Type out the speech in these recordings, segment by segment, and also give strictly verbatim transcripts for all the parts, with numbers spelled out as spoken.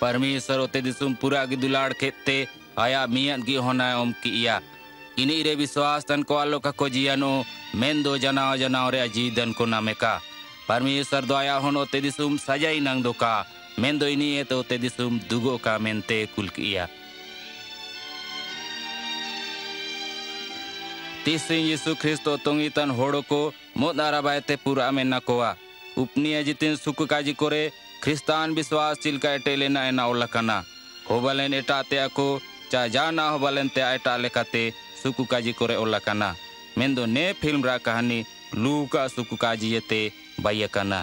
परमेश्वर ओते दिसुम पूरा की दुलाड़ खेते आया मियन की होना ओम किया ini ire विश्वास तन को आलो का को जियानो मेंदो जनाव जनाव रे जीदन को नामेका परमेश्वर दया होनो ते दिसुम सजाई नंग दोका मेंदो ini e तो ते दिसुम दुगो का मेंते कुल किया तीसरी यीशु क्रिस्तो तोंगितन होड़ो को मुद्रा बायते पूरा में नकोआ उपनिया जितिन सुख काजी कोरे ख्रिस्तान विश्वास चिलका टेले ना एना ओलकना होबलेन एटाते को चा जाना होबलेन ते एटा लेकाते सुख काजी कोरे ओलकना मेंदो ने फिल्म रा कहानी लूका सुख काजी येते बायकना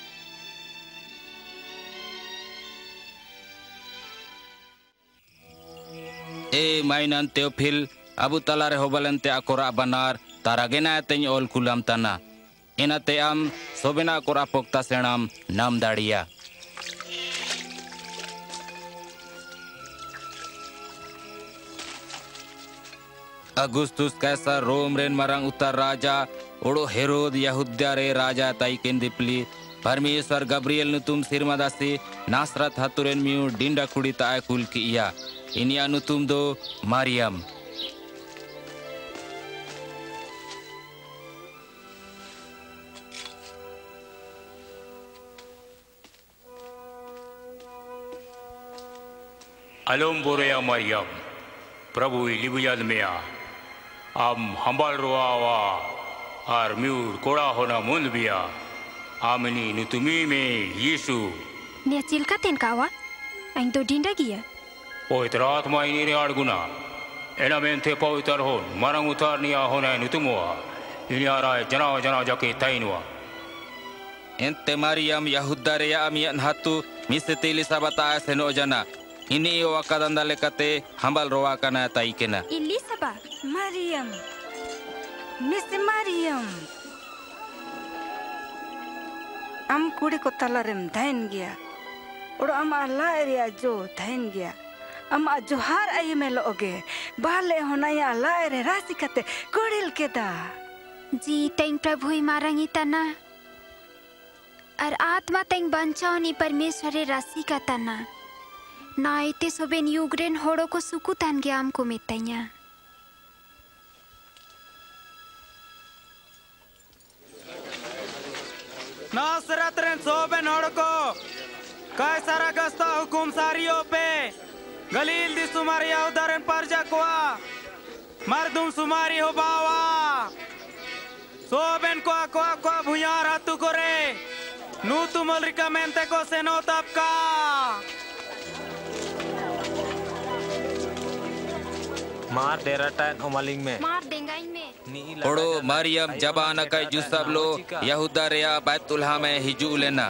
ए माइनन तेओफिल अबु तलारे होबलेन ते अकोरा बनार तारागेना तेñ ओल कुलाम तना एनाते आम सोबेना कोरा पोक्ता सेणाम नाम दाड़िया अगुस्तुस कैसर रोम रेन मरंग उत्तर राजा ओडो हेरोद यहूदिया रे राजा ताइकेन दिपली परमेश्वर गब्रियल नुतुम सिरमदासी नासरत हतुरेन मिउ डिंडा कुड़ी ताय कुल किया इनिया नुतुम दो मारियम अलम बोरेया मरियम प्रभु लिबुयाद मेया आम हंबाल रोआवा आर म्यूर कोड़ा होना मुंद बिया आमनी नुतुमी में यीशु ने चिलका तेन कावा अं तो डिंडा गिया पवित्र आत्मा इनी रे आड़गुना एना में थे पवित्र होन मरंग उतार निया होना नुतुमुआ इनी आराय जनाव जनाव जाके ताइनुआ एंते मरियम यहूदा रे आमियन हातु मिसते लिसाबता सेनो जना ini wakadanda lekate hambal roa kana taikena Elisaba Mariam Miss Mariam am kudi ko talarem dhain gya और am Allah area jo dhain gya am ajohar aye melo oge bale honaya Allah ere rasi kate kodil keda जी तें प्रभु मारंगी तना और आत्मा तें बंचाओनी परमेश्वरे राशि का तना नाइते सोबेन युगरेन होड़ो को सुकुतान के आम को मितैया नासरत रेन सोबेन होड़ो को कैसर गस्ता हुकुम सारियों पे गलील दी सुमारी उदारन पर जकवा मर्दुम सुमारी हो बावा सोबेन को अक्वा को भुयार हाथु करे नू तुमल रिकमेंटे को सेनो तबका मार डेराटान ओमालिंग में मार देंगाइन में ओडो मरियम जबाना का जुसब लो यहूदा रेया बैतुलहा में हिजू लेना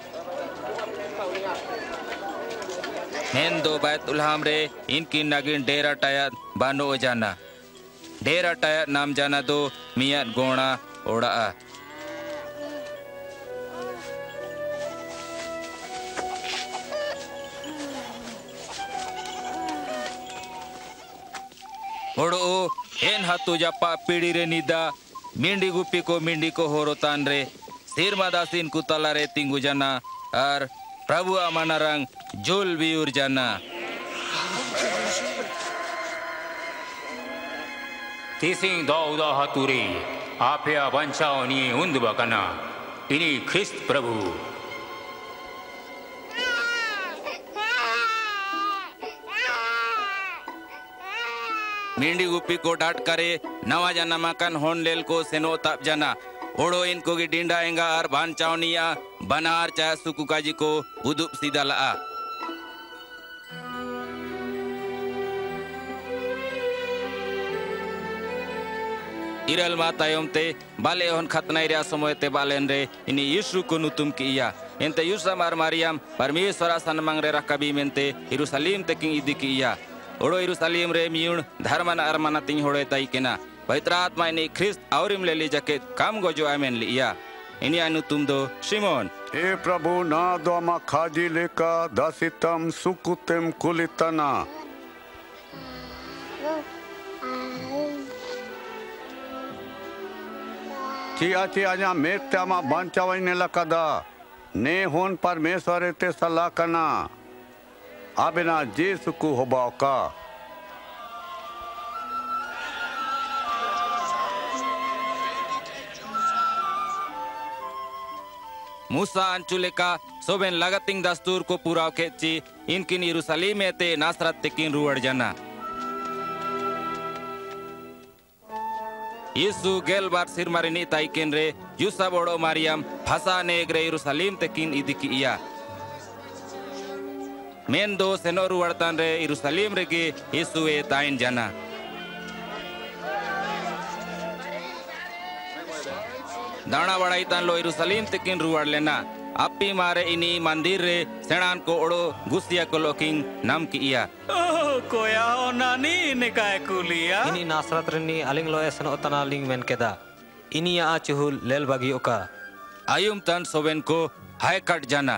हेंदो बैतुलहाम रे इनकी नगिन डेरा टाया बानो जाना डेरा टाया नाम जाना दो मियाँ गोणा ओड़ा ओडो एन हाथु जपा पीड़ी रे निदा मिंडी गुप्पी को मिंडी को होरोतान रे सिरमादासिन कुतला रे तिंगु जाना और प्रभु अमाना रंग जोल बियूर जाना तीसिंग दाऊदा हाथुरे आफिया बंचाओनी उन्द बकना इनी ख्रिस्त प्रभु मिंडी गुप्पी को डाट करे नवा जाना मकान होन लेल को सेनो ताप जाना ओड़ो इनको की डिंडा एंगा और भान चावनिया बनार चाहे सुकुकाजी को उदुप सीधा ला इरल मातायों ते बाले होन खतनाई रे समय ते बालेन रे इनी यीशु को नुतुम किया एंते यूसा मार मारियम परमेश्वरा सनमंग रे रकबी मेंते यरूशलेम ते किंग इदी किया ओडो यरूशलेम रे मियुण धर्मन अरमना तिंग होड़े ताई केना पवित्र आत्मा इनी ख्रिस्त औरिम ले ली जके काम गो जो आमेन लिया इनी अनु तुम दो शिमोन ए प्रभु ना दो मा खाजी लेका दासितम सुकुतेम कुलितना चिया चिया जा मेत्या मा बांचावने लकदा ने होन परमेश्वर ते सलाह कना abena Jesuku hobauka. Musa anculeka soben lagating dastur ko purau keci inkin Yerusalem te Nasrat tekin ruwad jana. Yesu gel bar sirmarini taiken re Yusuf odo Mariam phasa negre Yerusalem tekin idiki iya. Mendo seno ruwadtan re Yerusalem rege Yesu e tain jana. दाना बड़ाई तान लो यरूशलेम तकिन रुवाड़ लेना अपी मारे इनी मंदिर रे सेणान को ओड़ो गुसिया को लोकिंग नाम की इया ओह कोया ओ नानी निकाय कुलिया इनी नासरत रनी अलिंग लो एसन उतना लिंग मेन केदा इनी या चुहुल लेल बागी ओका आयुम तन सोबेन को हाय कट जाना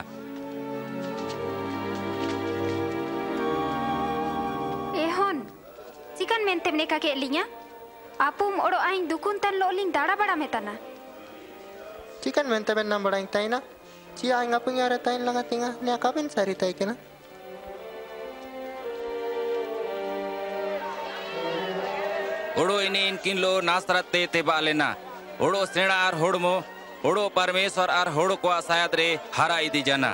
एहोन चिकन मेन तेमने का के लिया आपुम ओड़ो आइन दुकुन तन लोलिंग दाड़ा बड़ा में तना चिकन में तबे नाम बड़ा इंताई ना चिया इंगा पुंगा रहता इन लगा तिंगा ने काबिन सारी ताई के ना ओड़ो इने इनकिन लो नासरत ते ते बालेना ओड़ो सेना आर होड़मो ओड़ो परमेश्वर आर होड़ो को आसायत रे हरा इदी जाना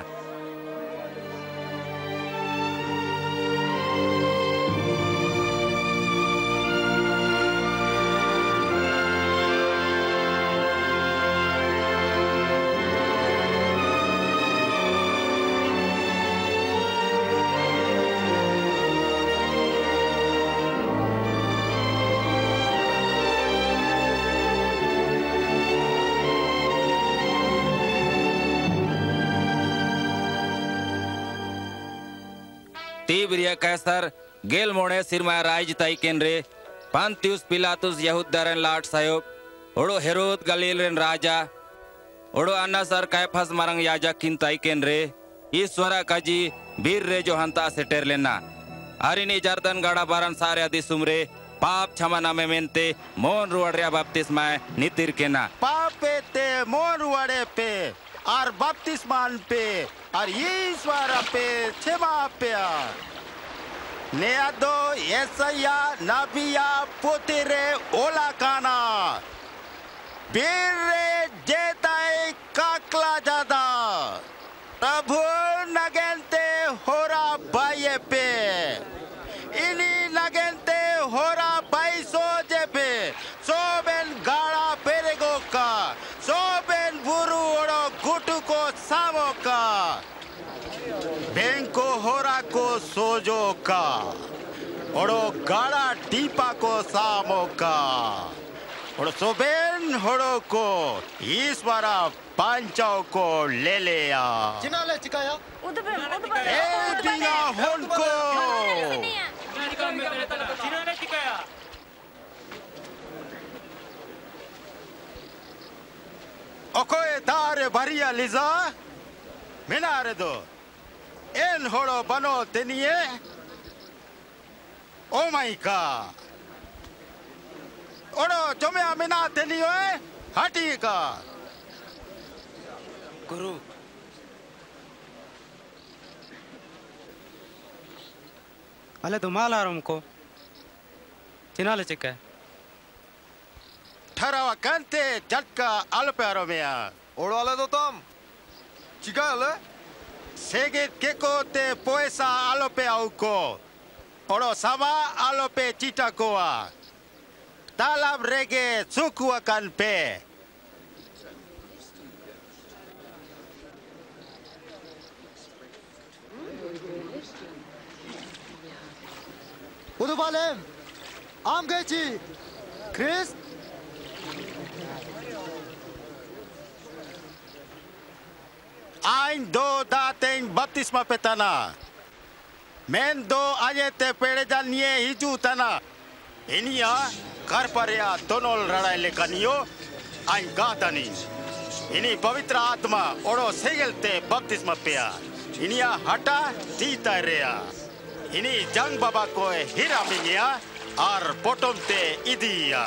तीब्रिया कैसर गेल मोड़े सिरमा राज ताई केंद्रे पांतियुस पिलातुस यहूदरन लाट सायोब ओड़ो हेरोद गलील रेन राजा ओड़ो अन्नासर कैफस मरंग याजा किन ताई केंद्रे ईश्वरा काजी बीर रे जो हंता से टेर लेना अरिनी जर्दन गाड़ा बारन सारे आदि सुमरे पाप क्षमा में मेनते मोन रुवड़िया बपतिस्मा नितिर केना पापे ते मोन रुवड़े पे और बपतिस्मान पे और ईश्वर पे क्षमा पे नेयादो येसया नबिया पुतिरे ओला काना बीरे जेताए काकला जादा प्रभु नगेंते होरा बाये पे इनी नगेंते होरा बाई सोजे पे सोबेन गाड़ा पेरेगो का सोबेन बुरु ओड़ो गुटु को सामो का बैंको होरा को सोजो का ओड़ो गाड़ा टीपा को सामो का ओड़ो सोबेन होड़ो को ईश्वरा पांचाओ को ले ले आ चिना ले चिकाया उधर उधर ए बिना होन को चिना ले चिकाया ओकोए तारे भरिया लिजा मिनारे दो एन होड़ो बनो तेनिए ओ माई का ओड़ो जमे मिना तेनियो हटी का गुरु अले तो माल आरम को चिना ले चिका ठहरावा कंते झटका आल पे आरो में आ ओड़ो आले तो तुम चिका आले सेगे के को ते पैसा आलो पे आउ को ओड़ो सवा आलो पे चीटा को आ तालाब रेगे सुकुआ कान पे उदुबालेम आम गेची क्रिस आइन दो दातें बत्तीसवा पे तना मेन दो आये ते पेड़े जानिए हिजू तना इनिया कर पर या दोनों लड़ाई लेकनियो आइन गातनी इनी पवित्र आत्मा ओड़ो सेगलते बत्तीसवा पे आ इनिया हटा जीता रेया इनी जंग बाबा को हीरा मिनिया और पोटोम ते इदिया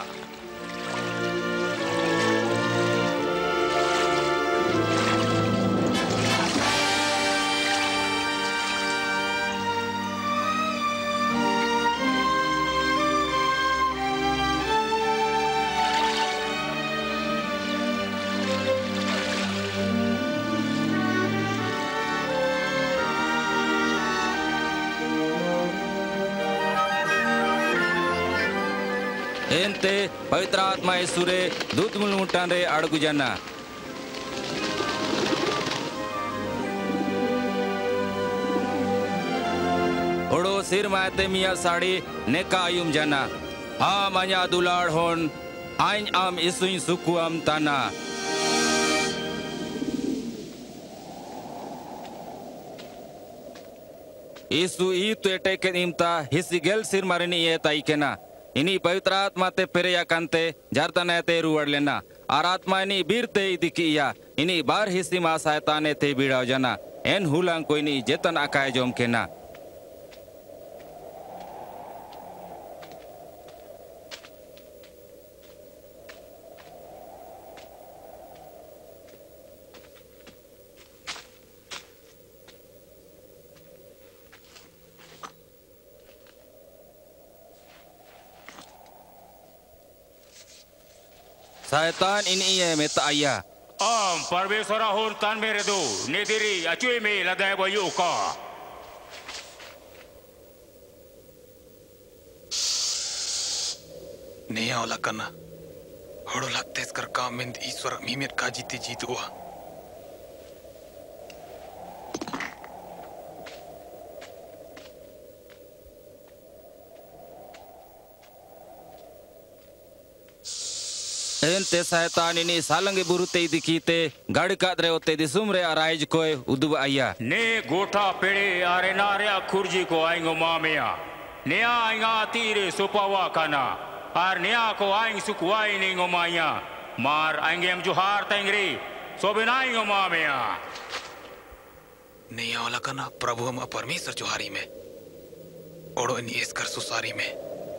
एंते पवित्र आत्मा यसुरे दूत मुलमुटान रे अड़गु जाना ओडो सिर माते मिया साड़ी नेका आयुम जाना आम अन्या दुलाड़ होन आइन आम इसुई सुकु आम ताना इसु ई तो एटे के निमता हिस्सी गेल सिर मारनी ये ताई के ना इनी पवित्र आत्मा ते पेरे या कांते जारता ते रुवड़ लेना और आत्मा इनी बीर ते दिकिया इनी बार हिस्सी मा सैताने ते बीड़ाव जाना एन हुलांग कोई नी जेतन आकाय जोम के ना शैतान इन ये में ताया आम परमेश्वरा होन तान मेरे दो नेदिरी अचुए में लदाय बयो का नेया वाला करना हड़ो लगते इसकर काम में ईश्वर मीमेर का जीते जीत हुआ एंते शैतान इनी सालंगे बुरुते दिखीते गाड़ी कादरे होते दिसुमरे अराइज कोय उदुब आया ने गोठा पेड़े आरे नारे खुर्जी को आएंगो मामिया नेया आएंगा तीरे सुपावा काना आर नेया को आएंग सुकुआई नेंगो माया मार आएंगे हम जुहार तेंगरी सोबिनाएंगो मामिया नेया वाला करना प्रभु हम परमेश्वर जुहारी में ओड़ो इन इसकर सुसारी में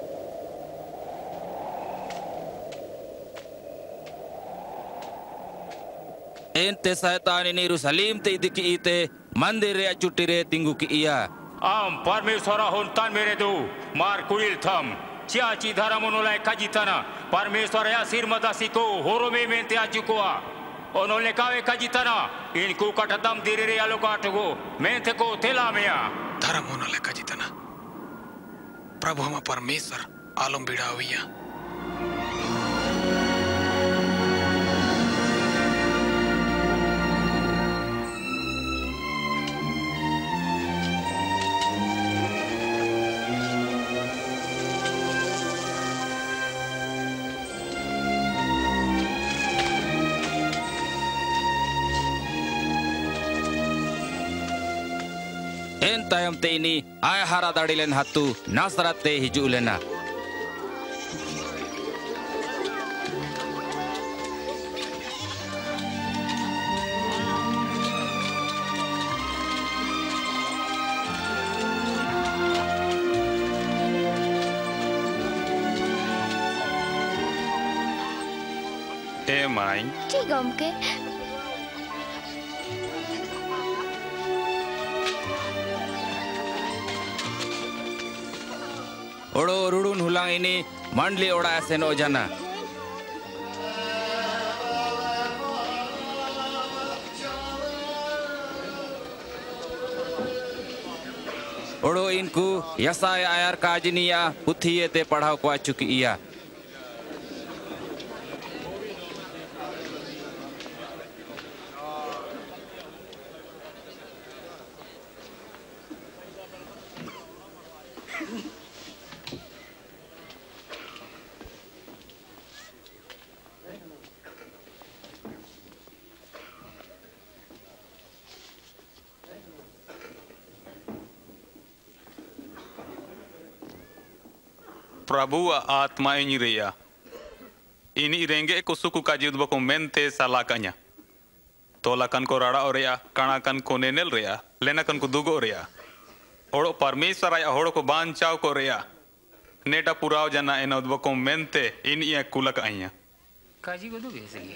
एंते शैतान इनी यरूशलेम ते दिकी इते मंदिर रे चुट्टी रे तिंगु की इया आम परमेश्वरा होन तान मेरे दो मार कुड़िल थम चियाची धर्मोनोलाय काजिताना परमेश्वर या सिर मदासी को होरो में मेंते आजुकोआ ओनोले कावे काजिताना इनको कटदम दिरे रे आलो काटगो मेंते को तेला मेया धर्मोनोलाय काजिताना प्रभु हम परमेश्वर आलम बिड़ाविया एन तायम ते इनी आय हारा दाड़ीलेन हातु नासरत ते हिजू लेना ए माई ठीक गमके ओड़ो रुडुन हुलांग इनी मंडली ओड़ा सेन ओजाना ओड़ो इनको यसाय आयर काजनिया पुथिये ते पढ़ाव को चुकी इया प्रभु आत्मा इन रेया इन रेंगे को सुकु का जीव बको मेंते सालाकanya तोलाकन को राड़ा ओरेया कणाकन को नेनेल रेया लेनाकन को दुगो रेया ओड़ो परमेश्वर आया होड़ो को बांचाव को रेया नेटा पुराव जना एन बको मेंते इन इया कुलक आया काजी को दुगे सही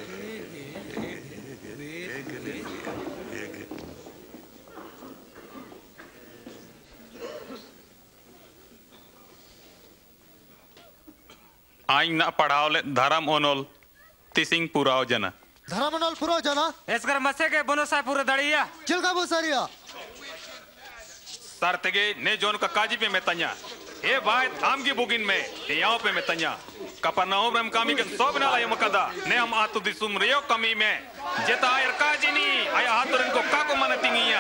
आइन ना पढ़ाओ ले धर्म ओनोल तिसिंग पुराव जना धर्म ओनोल पुराव जना एसकर मसे के बोनसाय पूरे दड़िया चिलका बुसरिया सरतगे ने जोन का काजी पे मेतन्या ए भाई आम की बुकिन में ए यहाँ पे मैं तन्या कपना ओब्रम कमी के सब ना लाये मकदा ने हम आतु दिसुम रियो कमी में जेता आयर काजिनी आया हाथुरन को काको मन तिंगिया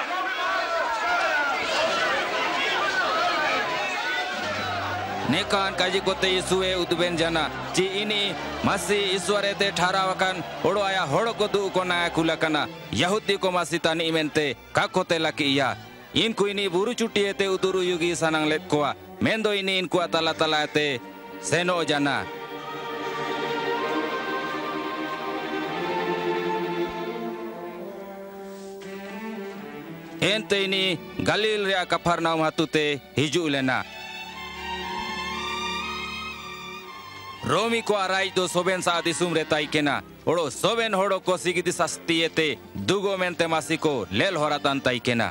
नेकान काजी कोते इसुए उदबेन जना ची इनी मसी ईश्वरे ते ठहरावकन ओडो आया होड़ो को दु को ना कुलकना यहूदी को मसीतानी इमेंते काकोते लकिया इनको इनी बुरु चुटिए ते उतुरु युगी sanang let koa mendo ini inku atala tala te seno jana ente ini Galil rea Kafarnaum hatute hiju lena Romi ko arai do soben sa disum retai kena odo soben hodo ko sigidi sastiete dugo mente masiko lel horatan tai kena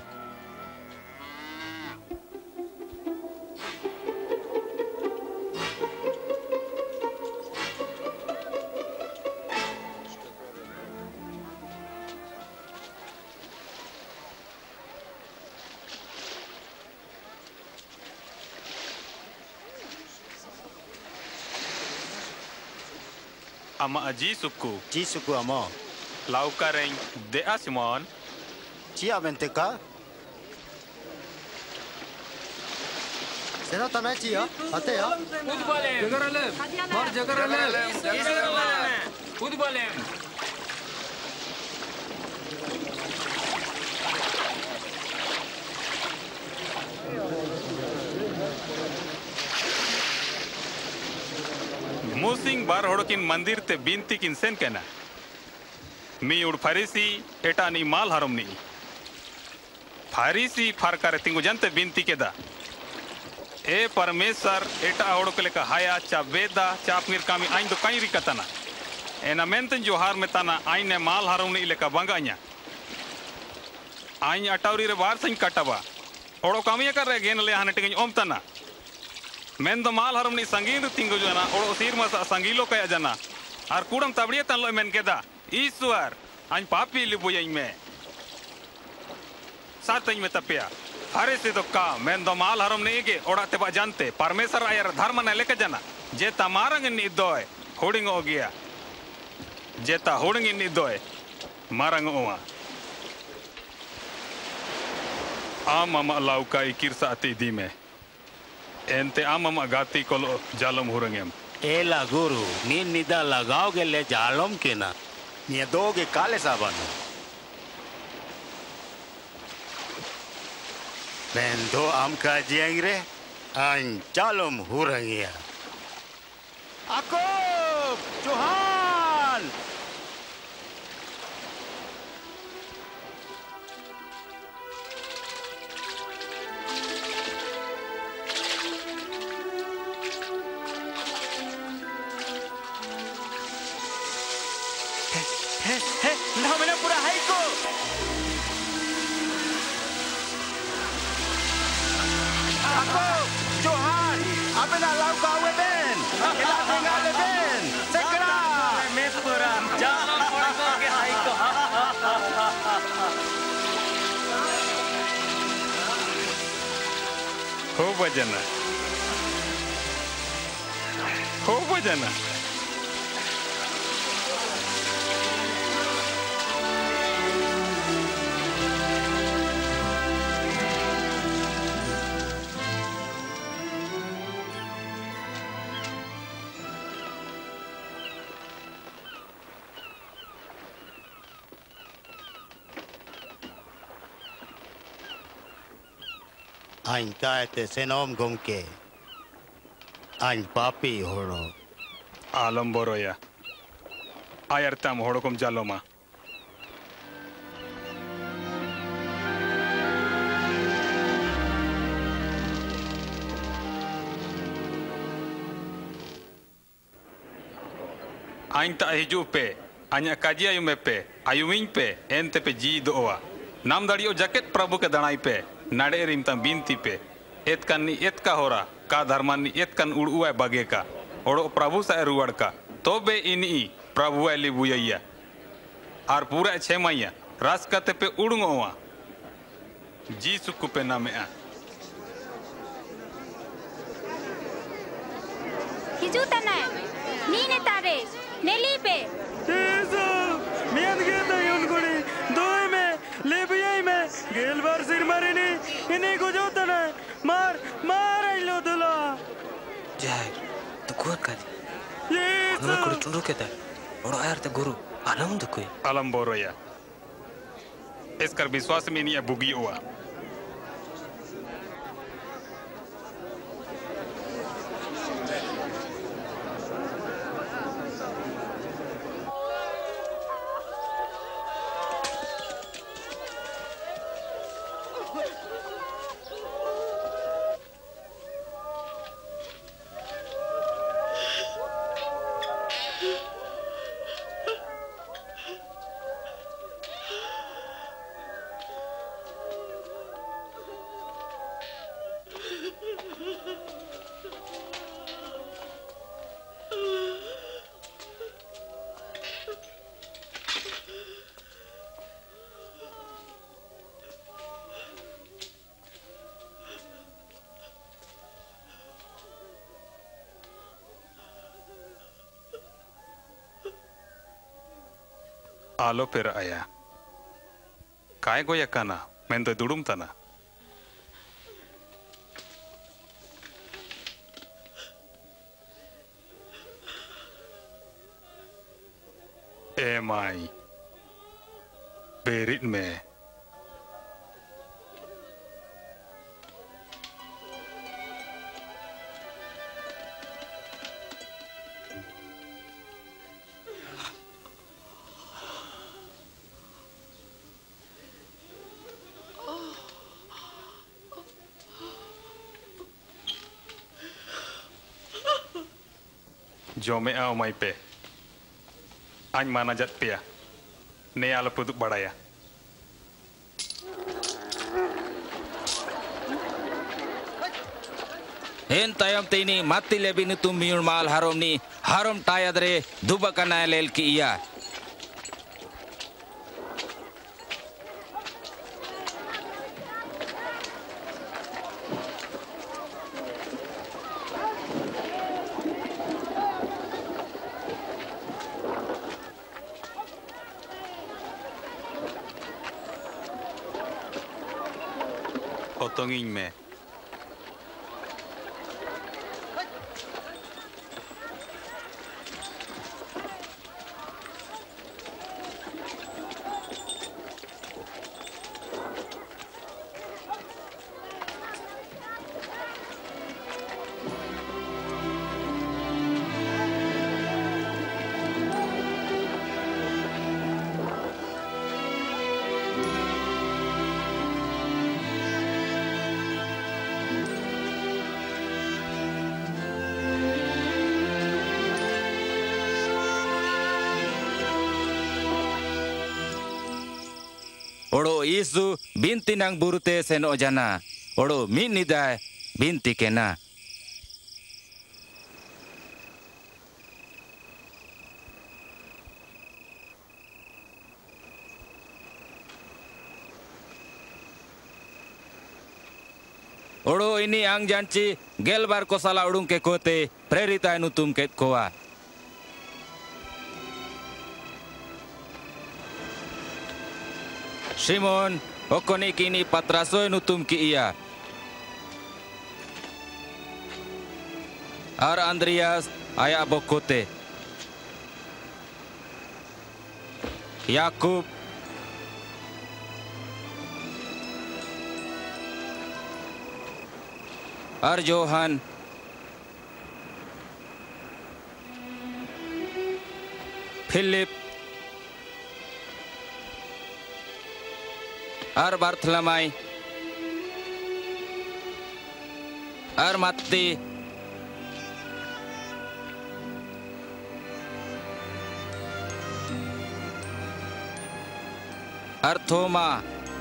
ama aji suku ji सुकु Amo lauka reng de asimon जी आवेंते का सेनो तना chia आते या जगरले मार जगरले खुद बोले मुसिंग बार होड़किन मंदिर ते बिनती किन सेन केना मी उड़ फरीसी एटा नी माल हरम नी फरीसी फरकारे तिंगु जनते बिनती केदा ए परमेश्वर एटा होड़कले का हाया चा वेदा चा अपनीर कामी आइन तो कई रिकतना एना मेंतन जोहार में तना आइन ने माल हरम नी लेका बंगान्या आइन अटावरी रे बार सं कटबा ओड़ो कामी कर रे गेन ले हाने टिंग ओम तना मैं तो माल हरम नी संगीन तिंगु जना ओड़ो सिर मसा संगीलो कया जना आर कुडम तबड़िया तन लो मेन केदा ईश्वर आइन पापी लिबुयई में सातई में तपिया हरे से तो का मैं तो माल हरम नहीं के ओड़ा ते बा जानते परमेश्वर आयर धर्म ने लेके जना जेता मारंग नी दोय होडिंग हो गया जेता होडिंग नी दोय मारंग ओवा आम अमा लाउका इकिरसा अति दी में एंते आम अमा गाती कोलो जालम हुरंगेम एला गुरु नी निदा लगाओगे ले जालम के ना नी दोगे काले साबन मैं दो आम का जियंगरे आन जालम हुरंगिया आको जोहान ना मैंने पूरा हाई को Ako Johan apa nak lauka we ben ela tinggal ben segera मैं पूरा जालम पड़ को के हाई को हो बजना हो बजना Ain taete senom gomke ain papi horo आलम बोरोया आयर तम होड़कम जालोमा आइन ता हिजू पे आन्या काजी आयु में पे आयुमिन पे एंते पे जी दोआ नाम दाड़ियो जैकेट प्रभु के दणाई पे नाड़े रिम ता बिनती पे एत कन्नी एत का होरा का धर्मानी एत कन उड़ुआ बगे का ओड़ो प्रभु सा रुवड़ का तो बे इनी प्रभु एली बुयैया आर पूरा छे मैया रास कते पे उड़ंगोवा जी सुकु पे नामे आ hijutana. Ni ne tare. Neli pe. Eso. Mian geta yun kuni. Doi me. Lebiyay me. Gel bar sir marini. Ini gujutana. Mar. Mar ailo dula. Jai. Tu kuat kali. Yes. Nuna kuri tundu kita. Orang ayar te guru. Alam tu kui. Alam boro ya. Eskar biswas में नहीं बुगी हुआ. आलो फिर आया काय गोया काना मैं तो दुडुम तना ए माई बेरिट में जो मैं आओ माई पे आज माना जत पिया ने आला पुदुक बढ़ाया Hen tayam tini mati lebi ni tum miur mal harom ni harom tayadre dubakana lel ki iya. Potongin me. Odo Yesu binti nang burute sen ojana. Odo min nidai binti kena. Odo ini ang janci gelbar ko sala udung ke kote prerita nutum ket koa. Simon, okoni kini patrasoy nutum ki iya. Ar Andreas aya bokote. Yakub, Ar Johan, Philip, Ar Bartolomai, Ar Matti, Ar Thoma,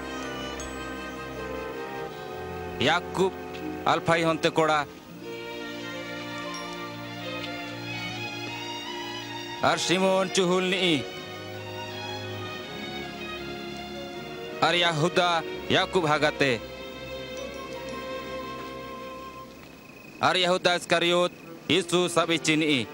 Yakub, Alphai honte koda, Ar Simon chuhul ni, Ar Yahuda Yakub hagate, Ar Yahuda Iskariot Yesus sabi cini.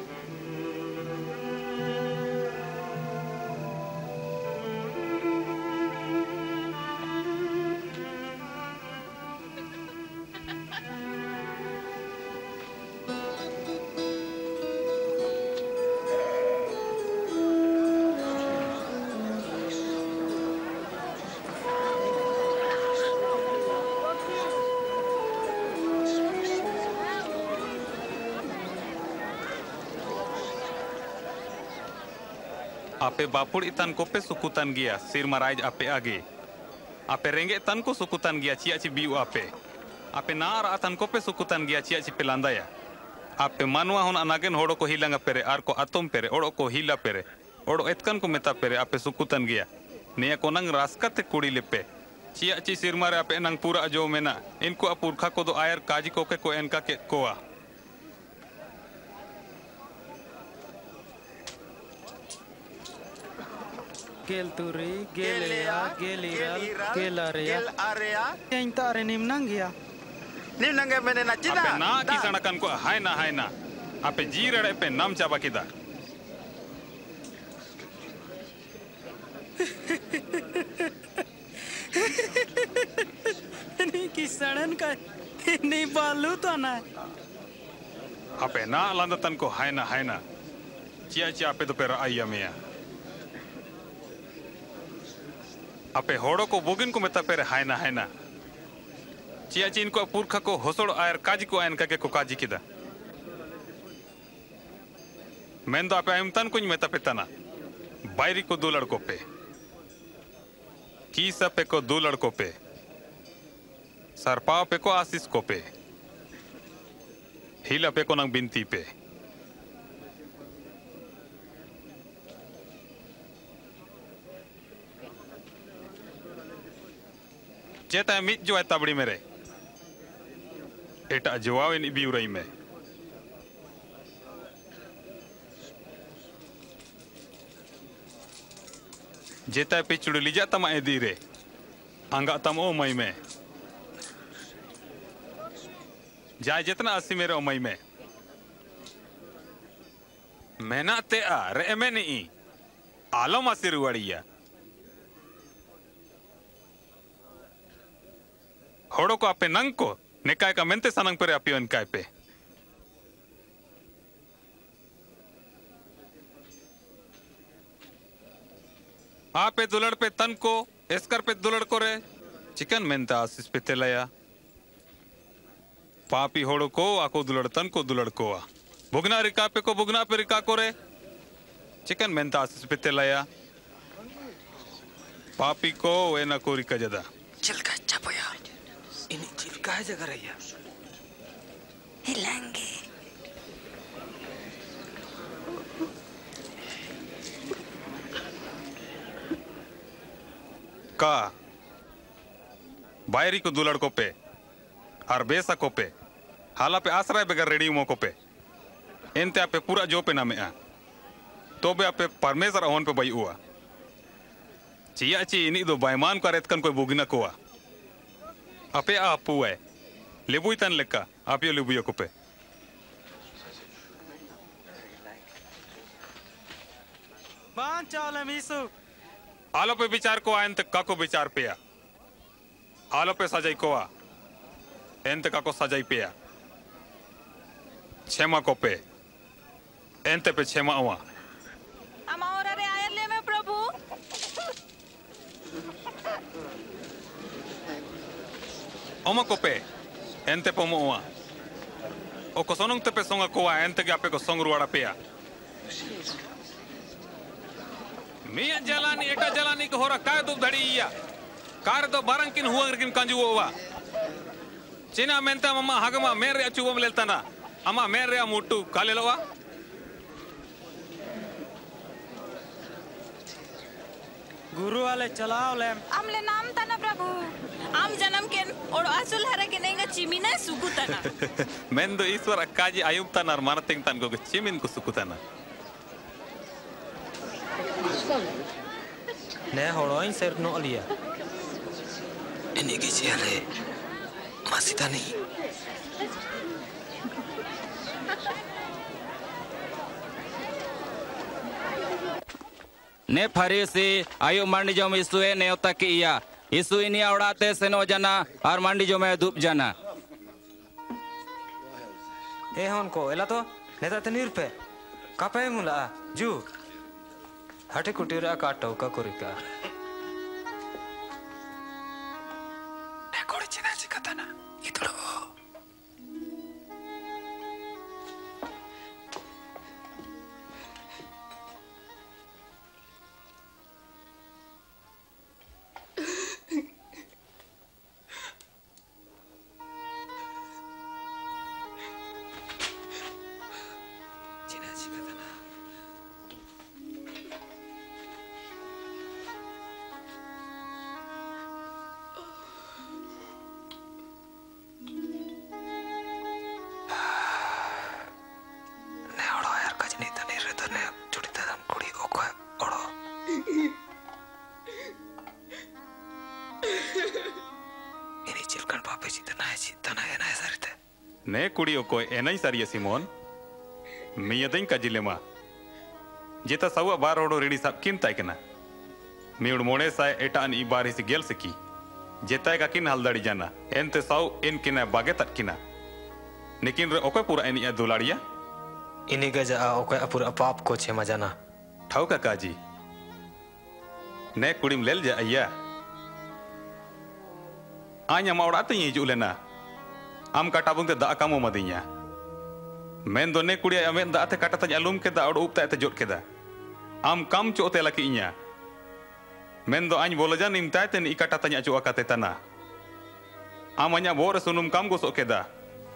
Ape bapur itan kope sukutan gia sir maraij ape age. Ape rengge tan ko sukutan gia cia ci biu ape. Ape naara atan kope sukutan gia cia ci pelandaya. Ape manua hon anagen horo ko hilanga pere ar ko atom pere oro ko hila pere. Oro etkan ko meta pere ape sukutan gia. Nia konang raskate kuri lepe. Cia ci sir mare ape nang pura ajo mena. Inko apur khako do air kaji koke ko enka ke koa. Gel turi, gelea, geliral, gelarea. Gel area. Yang tare nim nangia. Nim nangia menena cina. Ape na kisanakan ko haina haina. Ape jira ape nam caba kita. Ini kisaran ka ini balu to na. Ape na landatan ko haina haina. Cia cia ape do pera ayamea. Ape horo ko bugin ko meta pere haina haina. Cia cin ko purkha ko hosoro air kaji ko ain kake ko kaji kida. Mendo ape aimtan ko meta petana. Bairi ko do ladko pe. Kisa pe ko do ladko pe. Sarpa pe ko asis ko pe. Hila pe ko nang binti pe. Ceta mit jo tabdi mere. Eta jawab ini biurai me. Jeta pichuru lija tama edire. Angga tam o mai me. Jai jetna asi mere o mai me. Mena te a re emeni i. Alo masir wadiya. Horo ko ape nangko nekai ka mente sanang pere apion kai pe. Ape dulad pe tanko eskar pe dulad kore chicken menta asis pe telaya. Papi horo ko ako dulad tanko dulad koa. Bugna rika pe ko bugna pe rika kore chicken menta asis pe telaya. Papi ko ena ko rika jada. Chilka chapaya. Ini chilka jaga raya. Hilange. Ka बायरी को दुलड़ को पे और बेसा को पे हाला पे आश्रय बेगर ready मो को पे एंते आपे पूरा जो पे नामे आ तो बे आपे परमेश्वर होन पे बाई हुआ चिया ची इनी दो बायमान का रेतकन कोई बुगिना कोआ आपे आपू है लेबुई तन लेका आप यो लेबुई को पे बांध चावल मीसु आलो पे विचार को आयन तक काको विचार पे आ आलो पे सजाई को आ एंते काको सजाई पे आ छेमा को पे एंते पे छेमा हुआ अमारा रे आयर ले में प्रभु ओमा को पे एंते पोमो हुआ ओ को सोनंग ते पे सोंगा को आ एंते के आपे को सोंग रुवाड़ा पे आ मिया जलानी एटा जलानी को होरा काय दुब धड़ी या कार तो बारंग किन हुआ किन कंजू हुआ चिना मेंता मम्मा हगमा मेरे अचुबम लेता ना अम्मा मेरे मुट्टू काले लवा गुरु वाले चलाओ ले आमले नाम तना प्रभु आम जन्म के और असुल हरे के नहीं चिमिना सुकुतना मेंदो ईश्वर अक्काजी आयुब तना मानतिंग तन को चिमिन को सुकुतना ने हड़ोइन सेर नो लिया ini kecil le masih tani ने फरीसी आयु मांडी जम इसुए नेवता की इया इसु इनिया उड़ाते सेनो जना और मांडी जो में धूप जाना ए हन को एला तो नेता तनीर पे कापे मुला जू हटे कुटीरा काटो का कुरिका ने कोड़ी चिना चिकताना इतलो ने कुड़ी को एनाई सारी सिमोन मिया दई काजिलेमा जेता सवा बार ओडो रेडी सब किन ताई केना मिउड मोड़े साय एटान ई बार हिस गेल सकी जेता का किन हलदाड़ी जाना एनते साउ इन किना बागे तक किना लेकिन रे ओके पूरा एनिया दुलाड़िया इनी गजा ओके पूरा पाप को छे मजाना ठाउ का काजी ने कुड़ीम लेल जा अय्या आnya मावड़ाते हिजू लेना आम काटाबुंग ते दा कामो मदिया मेन दो ने कुड़ी अमेन दा ते काटा तज अलुम के दा और उपता ते जोट के दा आम काम चोते लकी इnya मेन दो आñ बोलजा निम ताय ते नि काटा तज अचो आकाते तना आम अnya बोर सुनुम काम गोसो के दा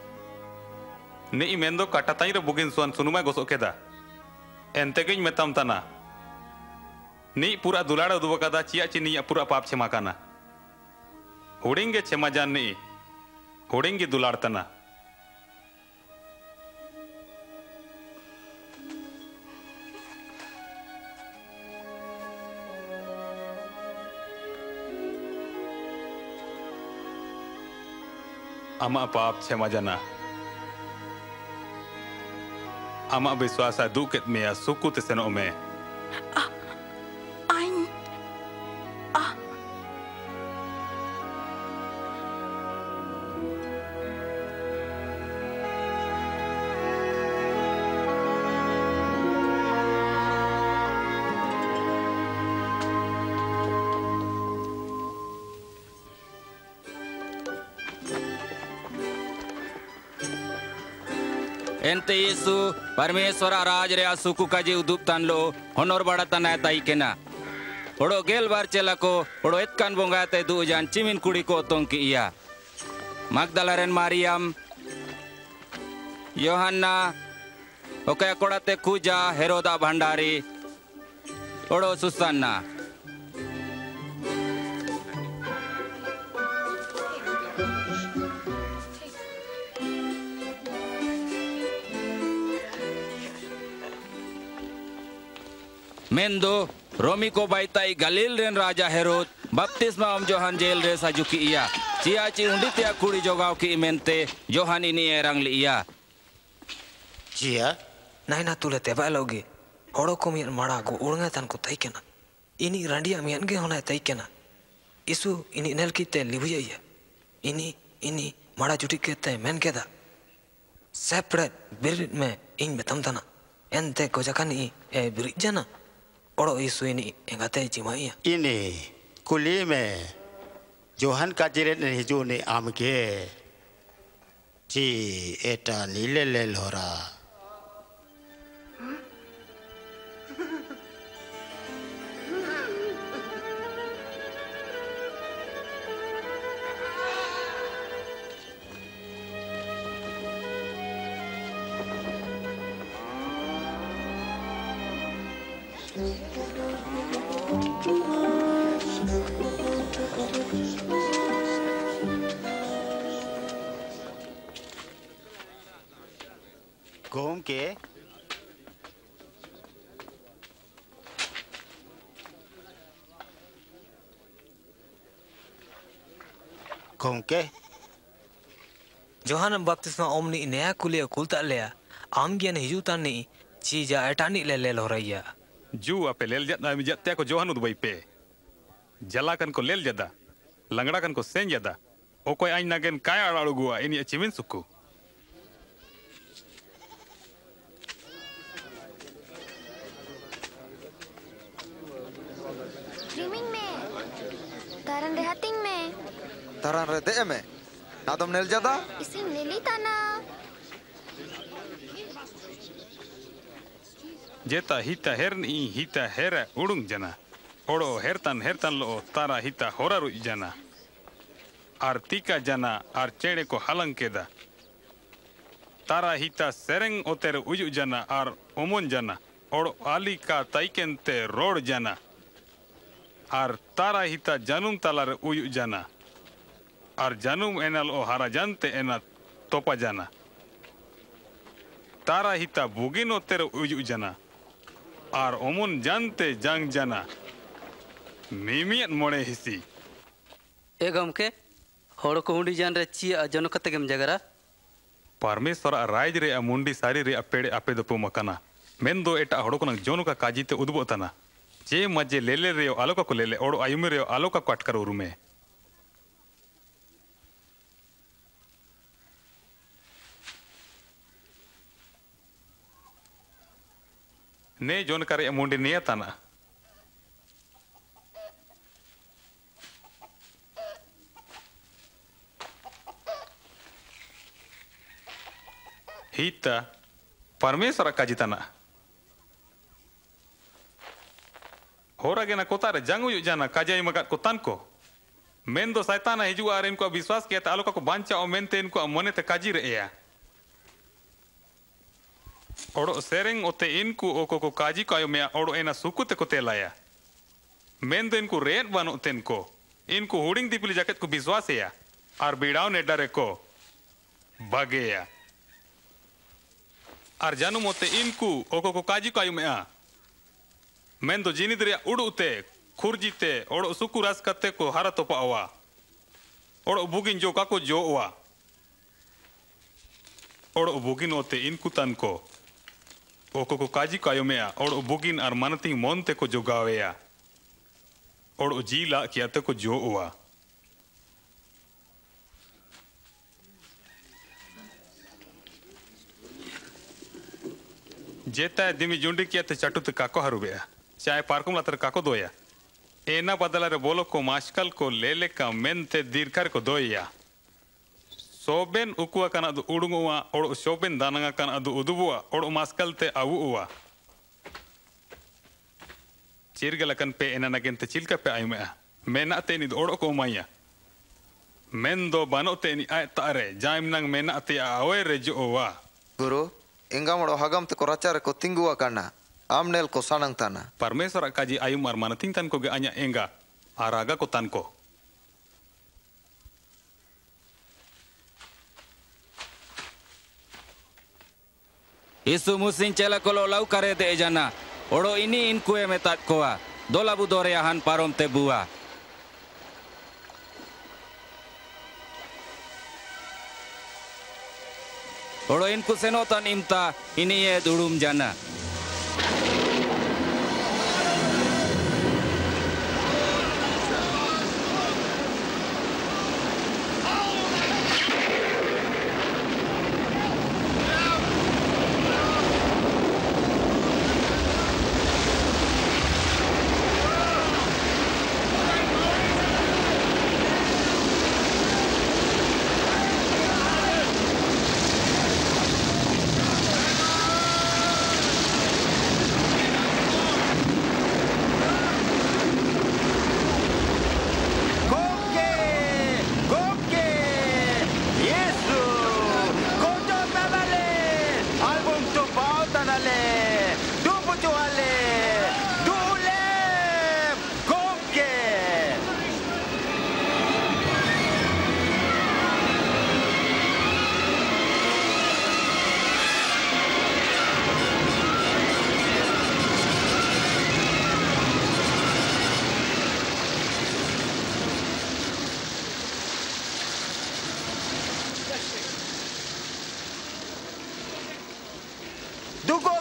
ने मेन दो काटा तज रे बुगिन सुन सुनुमा गोसो के दा एनते गेñ मेताम तना नि पूरा दुलाड़ा दुबका दा चिया चिनी पूरा पाप छेमा काना हुडिंगे छेमा जान नि हुडिंगी दुलाड़तना अमा पाप छेमा जाना अमा विश्वासा दुकेत में सुकुत सेनो में एंते यीशु परमेश्वर राज रे सुकु काजी उदुप तान लो होनोर बड़ा तना ताई केना ओडो गेल बार चला को ओडो एतकान बोंगा ते दु जान चिमिन कुड़ी को तोंग की इया मगदलारेन मारियम योहन्ना ओके कोड़ाते कुजा हेरोदा भंडारी ओडो सुसन्ना मेंदो रोमी को बाइताई गलील रेन राजा हेरोद बपतिस्मा ओम जोहान जेल रे साजुकी इया चियाची उंडितिया कुड़ी जोगाव की मेंते जोहान इनी एरंग लिया चिया नाई ना तुले तेबा लोगे होड़ो को मियन माड़ा को उड़ंगा तन को तई केना इनी रंडिया मियन गे होना तई केना इसु इनी नेल की ते लिबुया इनी इनी माड़ा जुटी के ते मेन केदा सेपरेट बिरिट में इन बेतम तना एनते को जकानी ए बिरिट जाना ओड़ो इसु इनी एंगाते जिमाइया इनी कुली में जोहन का जिरे ने हिजू ने आम के जी एटा नीले ले लोरा घूम के घूम के जोहान बपतिस्मा ओमनी नया कुलिया कुलता लेया आम गियन हिजुतान नी चीजा एटानी ले ले लोरैया जू आपे लेल जदा मी जत्या को जोहानुद बई पे जलाकन को लेल जदा लंगड़ाकन को सेन जदा ओकोय आइन नागेन काय अड़ाड़ुगुआ इनी चिमिन सुक्कू स्ट्रीमिंग में तारन रे हतिंग में तारन रे दे में नादम नेल जदा इसी नेली ताना जेता हिता हेरनी हिता हेरा उड़ुंग जना ओड़ो हेरतन हेरतन लो तारा हिता होरारु जना आर तीका जना आर चेड़े को हलंग केदा तारा हिता सेरेंग ओतेर उजु जना आर ओमन जना ओड़ो आली का ताइकेंते रोड जना आर तारा हिता जानुम तालार उयु जना आर जानुम एनल ओ हारा जानते एना तोपा जना तारा हिता बुगिन ओतेर उयु जना आर ओमन जानते जांग जना मिमियन मोड़े हिसी ए गमके होड़ को हुंडी जान रे ची जनो कते गेम जगरा परमेश्वर राज रे मुंडी सारी रे पेड़े आपे दपो मकाना मेन दो एटा होड़ को जोनो का काजीते उदबो तना जे मजे लेले रे आलोका को लेले ओड़ो आयुमे रे आलोका को अटकर उरुमे ने जोन करे मुंडी निया तना हिता परमेश्वर काजी तना होरागेना कोतारे जंगु जाना काजाई मगत को तन को मेन दो शैतान हिजु आर इनको विश्वास किया त आलोका को बांचा ओ मेनते इनको मने ते काजी रे या ओड़ो सेरेंग ओते इनको ओको को काजी को आयो में ओड़ो एना सुकुते को तेलाया मेन दो इनको रेट बनो तेन को इनको हुडिंग दीपली जगत को विश्वास या आर बीड़ाव ने डरे को भागेया आर जानू मोते इनको ओको को काजी को आयो में आ मेन दो जिनी दरिया उड़ुते खुरजीते ओड़ो सुकु रास कते को हारा तो पावा ओड़ो बुगिन जो का को जो वा ओड़ो बुगिन ओते इनको तन को ओको को काजी को आयो में आ ओड़ो बुगिन आर मनती मोनते को जो गावेया ओड़ो जीला किया ते को जो वा जेता दिमी जुंडी किया ते चटुते काको हरुबेया चाहे पार्कुम लातर काको दोया एना बदला रे बोलो को मास्कल को लेले का मेनते दीर्घर को दोया सोबेन उकुआ कना दु उडुंगुआ ओड़ो सोबेन दानंगा कना दु उदुबुआ ओड़ो मास्कल ते आउउआ चिरगलकन पे एना नगेन ते चिलका पे आयुमे मेना ते नि ओड़ो को माया मेन दो बानो ते नि आय तारे जाइम नंग मेना ते आवे रे जोवा गुरु इंगा मोड़ो हगम ते को राचा रे को तिंगुआ काना आमनेल को सानंग ताना परमेश्वर काजी आयुम आर मानतिंग तन को गे आnya एंगा आरागा को तन को Yesu musin cela kolo lau kare te jana odo ini inku e metat koa dola budore ahan parom te bua odo inku senotan imta ini e durum jana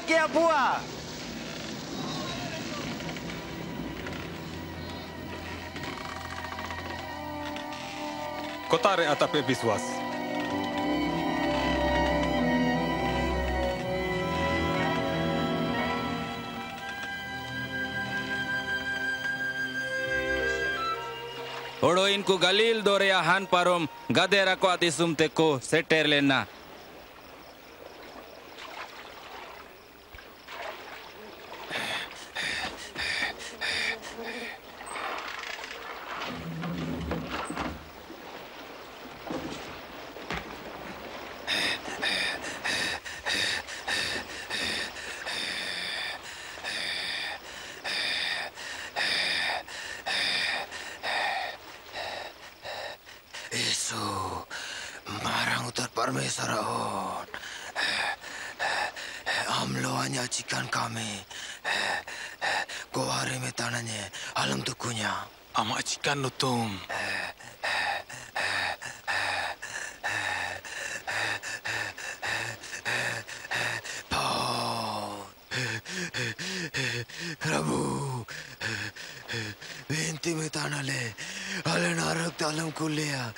gea bua. Kotare atape Biswas. Odo inku Galil dorea han parom gadera ko adisum teko seter lena. Permesarahon, amlo hanya cikan kami, kuari metananya alam tukunya. Ama cikan nutum. Prabu, binti metanale, ale narak dalam kuliah.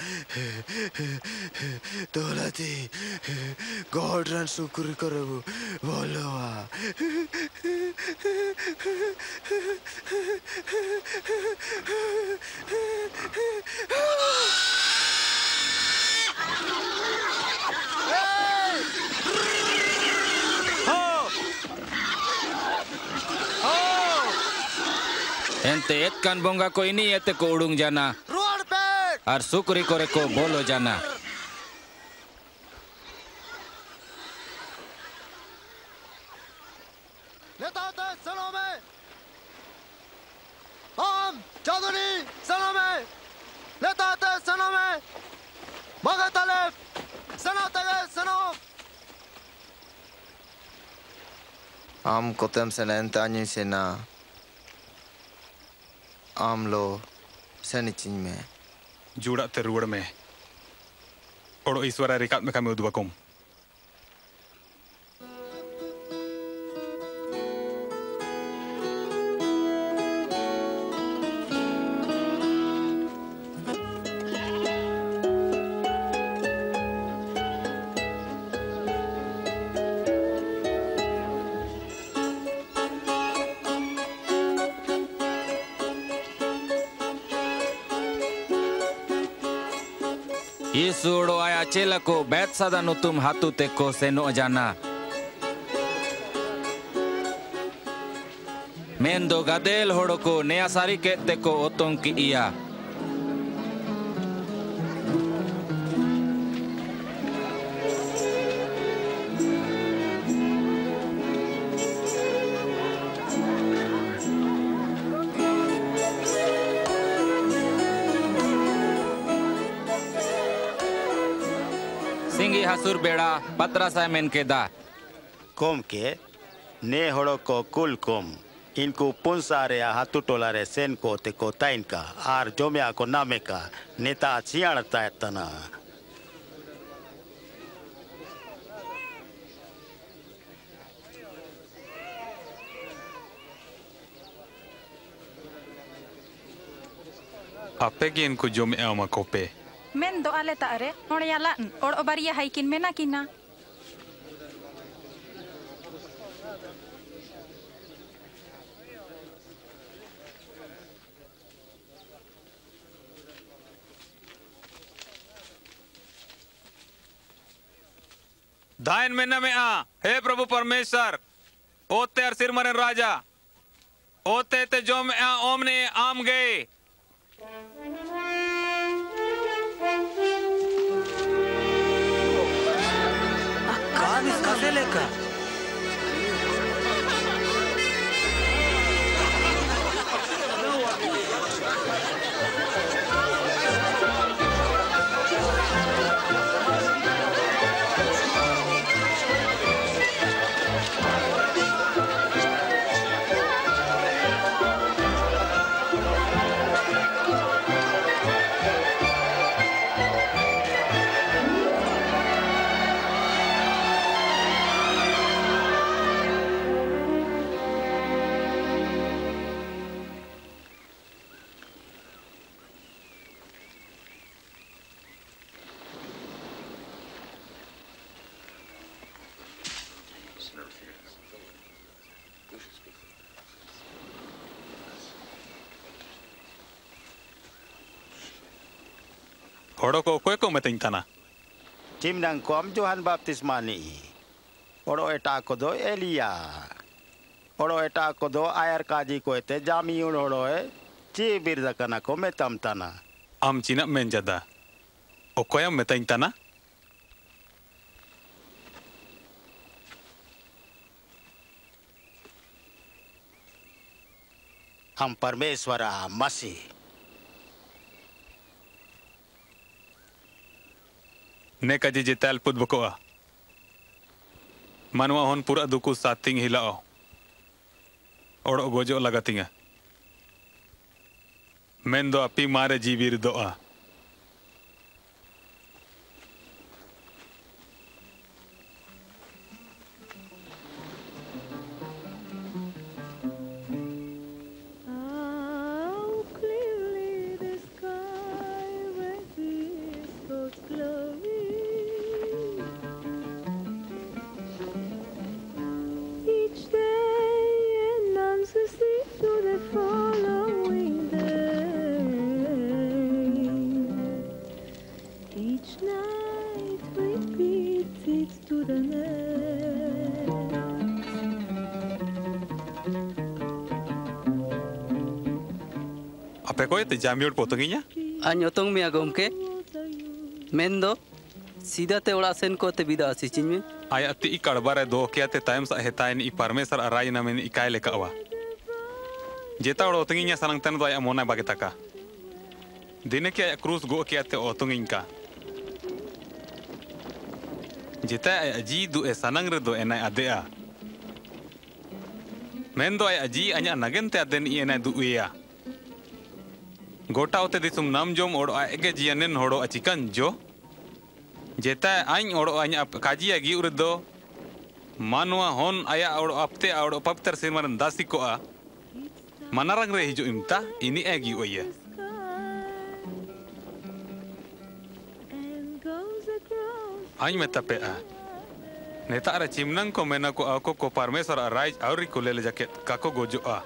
Tolati, godran syukur karabu, boloa. Ente etkan bonga ko ini ete ko udung jana. Ar sukri kore ko bolo jana. Netate salome. Am Chaduni salome. Netate salome. Magatale sanatage sanom. Am kotem sena entanya sena. Amlo senicin me. Juda teruar me. Odo iswara rikat me kami udubakum. Yesu odo aya celako bet sada nutum hatu teko seno jana. Mendo gadel hodoko nea sari ke teko otong ki iya. Singi hasur beda patra sa men keda. Kom ke ne horo ko kul kom. Inku punsare hatu tolare sen ko te ko tainka ar jomya ko nameka neta chiarta etana. Apegi inku jomya ama kope. Men do ale ta are hore yala or obaria haikin mena kina. दायन में न में आ हे प्रभु परमेश्वर ओते अर सिर मरन राजा ओते ते जो में आ ओमने आम गए कहाँ इसका से लेकर Horo ko koy ko meting tana. Chimnang ko am Johan Baptisma ni. Oro eta ko do Elia. Oro eta ko do ayar kaji ko ete jami oro e chi birda kana ko metam tana. Am china menjada. O koy am meting tana? हम परमेश्वर मसीह ने कजी जिताल पुद बकोआ मनवा होन पूरा दुकु सातिंग हिलाओ और Gojo लगातिंगा main दो अपी मारे जीवीर दोआ te jamior potonginya anyotong mi agomke mendo sida te ola sen ko te bida asichin me ay ati i karbare do kya te time sa hetain i parmesar arai na men ikai le kawa jeta oro otonginya sanang tan do ay amona bagetaka dine kya cruz go kya te otonginka jeta ay aji du e sanang re do enai adea mendo ay aji anya nagente aden i enai du uya गोटा होते दिसुम नाम जोम ओड़ो आगे जियानेन होड़ो अचिकन जो जेता आइन ओड़ो आइन आप काजी आगी उर दो मानवा होन आया ओड़ो अपते ओड़ो पवित्र सिरमन दासी को आ मनारंग रे हिजो इमता इनी आगी ओये आइन में तपे आ नेता रे चिमनंग को मेना को आको को परमेश्वर राइज औरी को ले ले जाके काको गोजो आ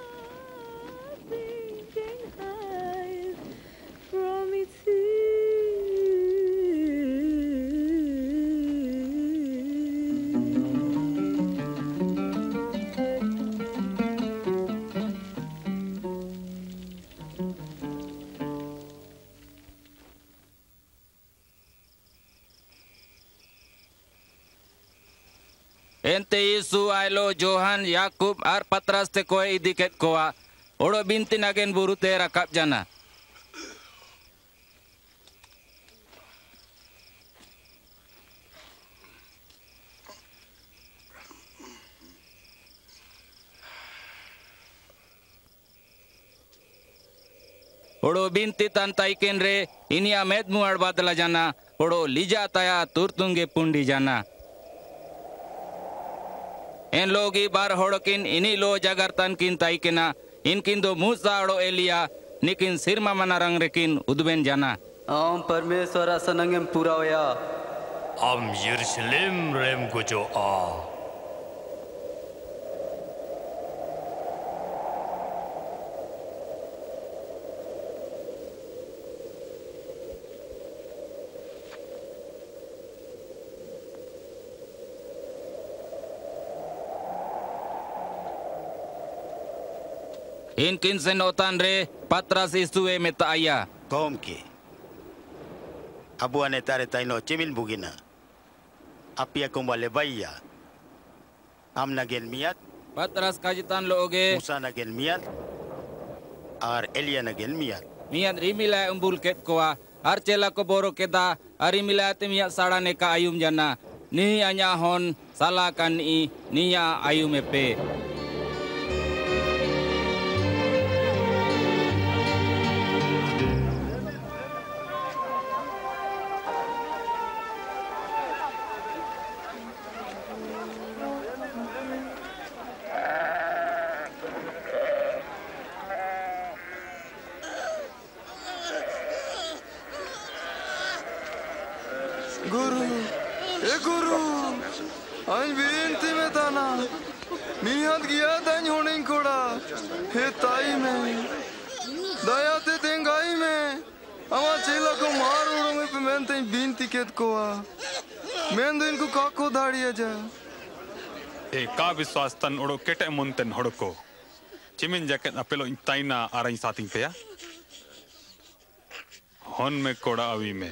Ente Yesu ailo Johan Yakub ar Patras te koe idiket koa odo binti nagen buru te rakap jana odo binti tantai kenre ini amed muar badla jana odo lija taya turtunge pundi jana en logi bar hodokin ini lo jagartan kin taikena inkin do Musa odo Elia nikin sirma manarang rekin udben jana am parmeshwara sanangem pura hoya am Yerusalem rem gojo a Inkin senotan re Patras istue meta aya kom ki abu ane tare taino cimin bugina apia kumbale baya am nagen miat Patras kajitan lo oge Musa nagen miat ar Elia nagen miat miat rimila umbul ket koa ar cela ko boro keda arimila te miat sarane ka ayum jana ni anya hon salakan i niya ayum epe Guru, eh Guru, ain binti में ताना, मियाद गया दाइन होने कोड़ा, हे ताई में, दया ते तेंगाई में, अमा चेला को मार उड़ोंगे पे मेनते बिनती केत कोआ मेन दो इनको काको दाड़िया जा ए का विश्वास तन ओड़ो केटे मुनतन हड़को चिमिन जैकेट अपेलो ताइना आराई साथिंग पे या हॉन में कोड़ा अवी में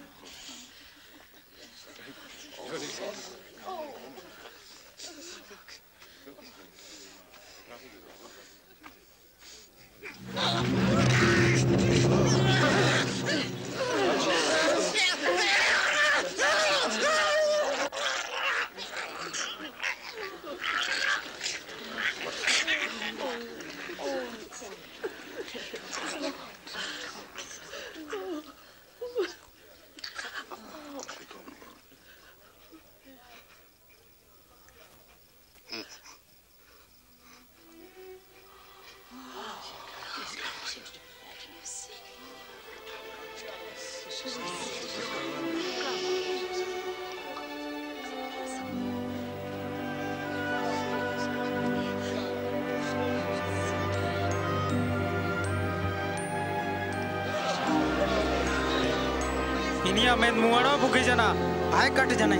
इनिया में मुआड़ा बुके जना आय कट जने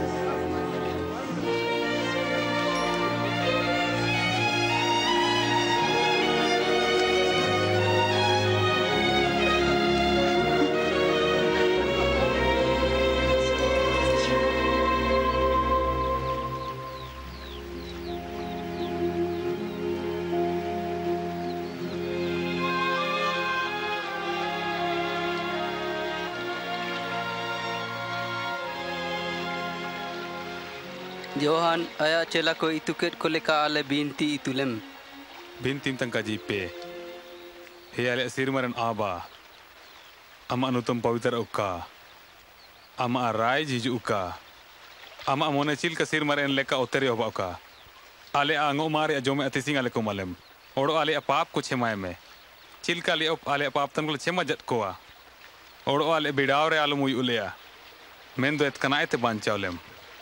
जोहान आया चेला को इतुकेट को लेका आले बिनती इतुलेम बिनती तंका जीपे हे आले सिरमरन आबा अमा अनुतम पवित्र उका अमा राय जिजु उका अमा मोने चिल का सिरमरन लेका उतरे होबा उका आले आंगो मारे जोमे अतिसिंग आले को मालम ओड़ो आले पाप को छेमाय में चिल का ले आले पाप तन को छेमा जत कोआ ओड़ो आले बिडाव रे आलम उय उलेया मेन दो एतकनाए ते बांचावलेम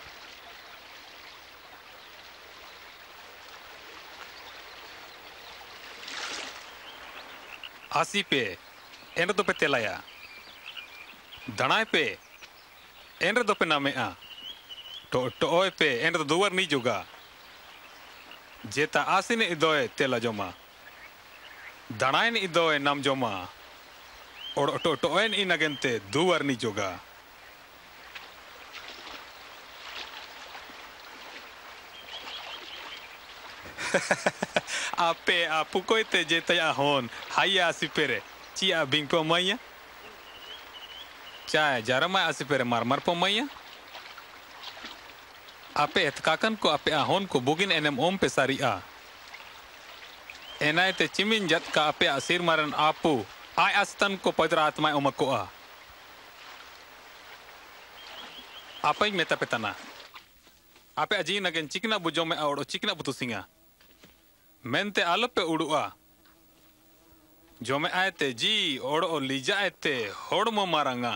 आसी पे एन दो पे तेलाया दनाए पे एन दो पे नामे आ तो टोय पे एन दो दुवर नी जुगा जेता आसी ने इदोए तेला जोमा दनाए ने इदोए नाम जोमा और तो टोयन इन अगेंते दुवर नी जुगा आपे आपु कोई ते जेता होन हाया आसिपेरे चिया बिंग पे मैया चाय जारमा आसिपेरे मार मार पे मैया आपे एतकाकन को आपे होन को बुगिन एनम ओम पे सारी आ एनाय ते चिमिन जत का आपे आसिर मारन आपु आय अस्तन को पवित्र आत्मा उमको आ आपे मेता पेतना आपे अजीन अगेन चिकना बुजो में आवड़ो चिकना बुतुसिंगा मेनते आलपे उड़ुआ जो में आए ते जी ओड़ो लीजा ते होड़मो मारंगा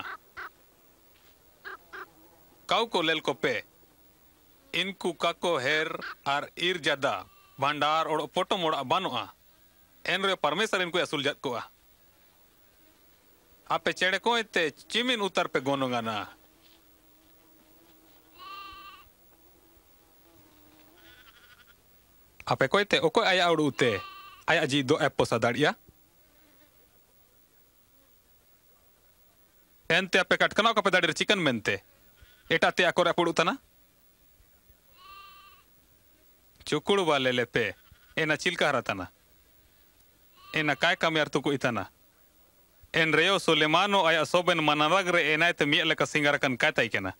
काउ को लेल को पे इनको काको हेर आर ईर जदा भंडार ओड़ो पोटो मोड़ा बानुआ एन रे परमेश्वर इनको असुल जत कोआ आपे चेड़े को ते चिमिन उतर पे गोनोगा ना आपे कोई ते ओको आया उड़ू ते आया जी दो एप पोसा दाड़िया एनते आपे कटकनाव का पे दाड़ी चिकन मेनते एटा ते आको रे पुड़ू तना चुकुड़ू वाले ले पे एना चिलका हरा तना एना काय कामयार तुको इतना एन रेयो सुलेमानो आया सोबेन मनरग रे एनाय ते मिय लेका सिंगारकन काय ताई केना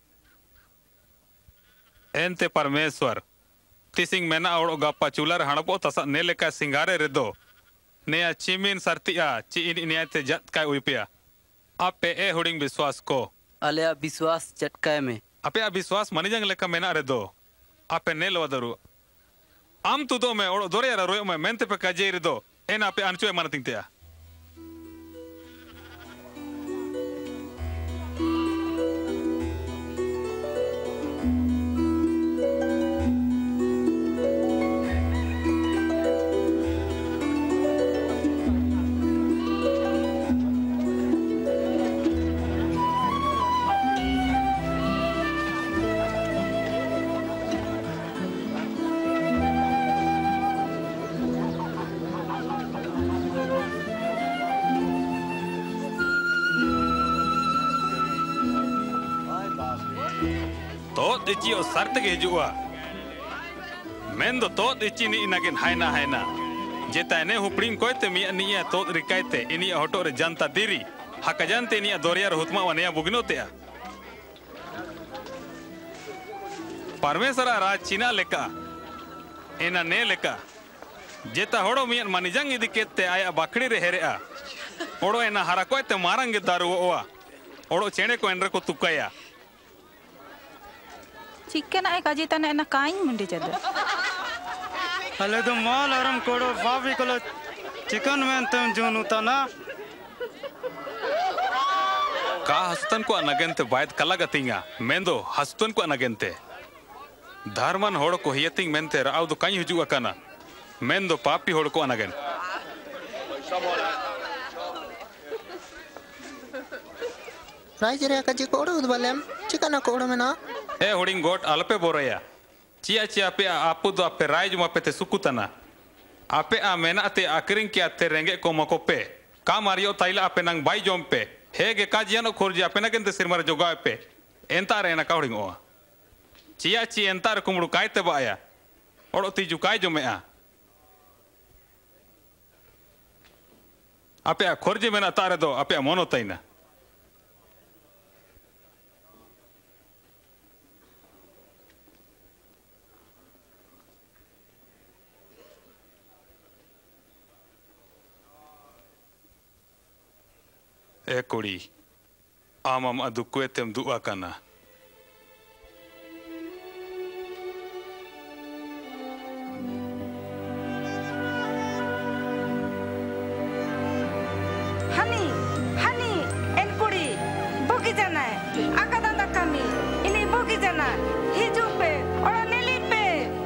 एनते परमेश्वर तिसिंग मेना ओड़ो गप्पा चूलर हणपो तसा ने लेका सिंगारे रे दो नेया चिमिन सरतिया ची इन इनियाते जत काय उइपिया आपे ए हुडिंग विश्वास को आले विश्वास चटकाय में आपे विश्वास मनिजंग लेका मेना रे दो आपे ने लवदरु आम तु दो में ओड़ो दोरे रा रोयो में मेनते पे काजे रे दो एना आपे अनचो मानतिंगतेया तो इची ओ सर्त के हिजुआ मेन दो तो इची नि इनागिन हाइना हाइना जेता ने हुपड़िंग कोइते मी अनिया तो रिकाइते इनी हटो रे जनता दिरी हकजनते इनी दोरिया हुतमा वनेया बुगिनोतेया परमेश्वरा राज चीना लेका एना ने लेका जेता होड़ो मियन मानिजंग इदी केते आया बाकड़ी रे हेरेआ ओड़ो एना हरा कोइते मारंगे दारू ओआ ओड़ो चेणे को एनरे को तुकाया चिकन आए काजी तना एना काई मुंडी जद अले तो माल आराम कोड़ो फाफी कोलो चिकन में तुम जोनु तना का हस्तन को अनगेंते बायत कला गतिंगा मेंदो हस्तन को अनगेंते धर्मन होड़ को हियतिंग मेंते राव दो काई हुजुआ काना मेंदो पापी होड़ को अनगेन राइजरे काजी कोड़ो उदबलेम चिकन कोड़ो में ना ए होडिंग गोट अलपे बोरया चिया चिया पे आपु दो आपे राइज मापे ते सुकुतना आपे आ मेना ते आकरिंग के आते रेंगे को मकोपे का मारियो ताइला आपे नंग बाई जोम पे हेगे काजियानो खोरजी आपे नगेंते सिरमार जोगा पे एंता रेना काउडिंग ओ चिया ची एंता कुमड़ू कायते बाया ओड़ो तीजु काय जोमेआ आपे आ खोरजे मेना तारे दो आपे मोनो ताइना ए कुड़ी आम आम अदुकुएतेम दुआ काना हनी हनी एन कुड़ी बोगी जाना है आका दादा कमी इन्हें बोगी जाना हिजू पे और लेली पे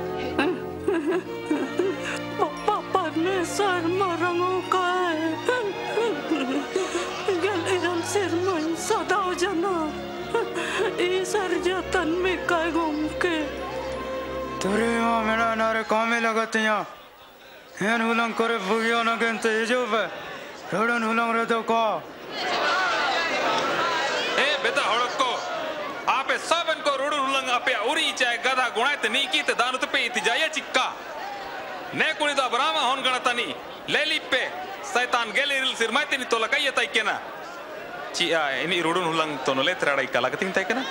पापा ने सर मरंगो का सिरमन सदाव जना ईसर जतन में काय घूमके तुरे मां मेरा नारे कामे लगतियां हेन हुलंग करे बुगियो न गेंते हिजो पे रोडन हुलंग रे तो को ए बेटा हड़को आपे सबन को रोडन हुलंग आपे उरी चाय गधा गुणाते नीकी ते दानु ते पे इतिजाया चिक्का ने कुणी दा ब्राह्मा होन गणतनी लेली पे शैतान गेलिरिल सिरमाइते नि तो लगाइए ताई केना चिया ini rudun hulang tonole teradai kala keting tai kana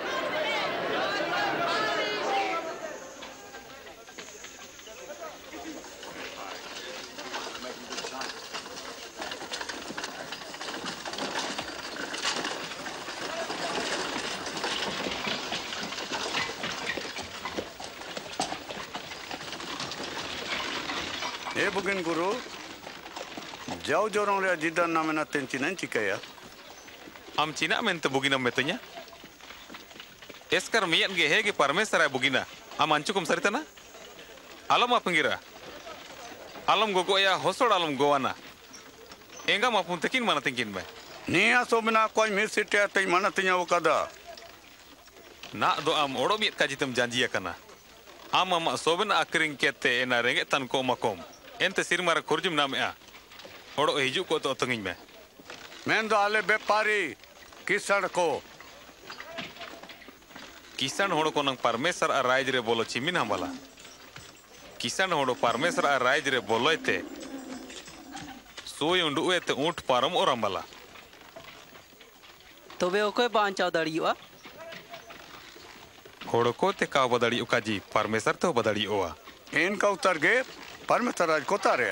ए बुगिन गुरु जाओ जोरों रे जिदा नाम ना तेंची नहीं चिकाया am Cina mente bugina metenya eskar miyan ge hege parmesara bugina am ancukum saritana alam apangira alam gogo ya hosod alam gowana enga mapun tekin mana tingkin me niya sobna koi misite tai mana tinya wakada na do am odo miet kajitem janjiya kana am am sobna akring kete ena renge tan ko makom ente sirmara kurjum namea odo hiju ko to tengin me mendo ale bepari किसान को किसान होड़ो को नंग परमेश्वर आ rise रे बोलो चिमिन हमला किसान होड़ो परमेश्वर आ राइज रे बोलोइते सोय उंडुएते ऊंट पारम ओरमला तबे ओके बांचाव दड़ियोआ होड़ो को ते का बदड़ी उकाजी परमेश्वर तो बदड़ी ओआ इन का उतर गे परमेश्वर राज को तारे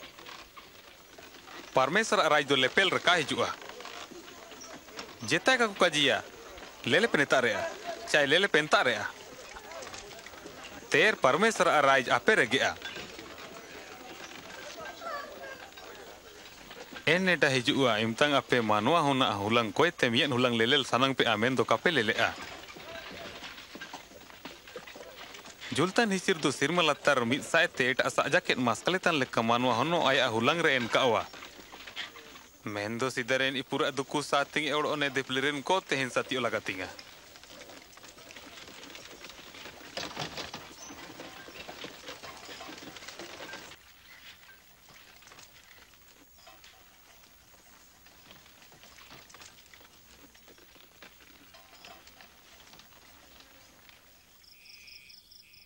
परमेश्वर राज दो लेपेल रका हिजुआ जेता का कुकाजिया लेले पेनता रे चाहे लेले पेनता रे तेर परमेश्वर राज आपे रेगेआ एने डा हिजुआ इमतंग आपे मानवा होना हुलंग कोई तेमियन हुलंग लेलेल सनंग पे आमेन दो कापे लेलेआ जुलतन हिसिर दो सिरमलत्तर मिद सायते एटा साजाकेट मास्कलेतन लेका मानवा होनो आया हुलंग रे एनकावा मेंदो सिदरेन इपुरा दुकु सातिंग एवड़ो ने दिप्लिरेन को तेहन सतियो लगातिंगा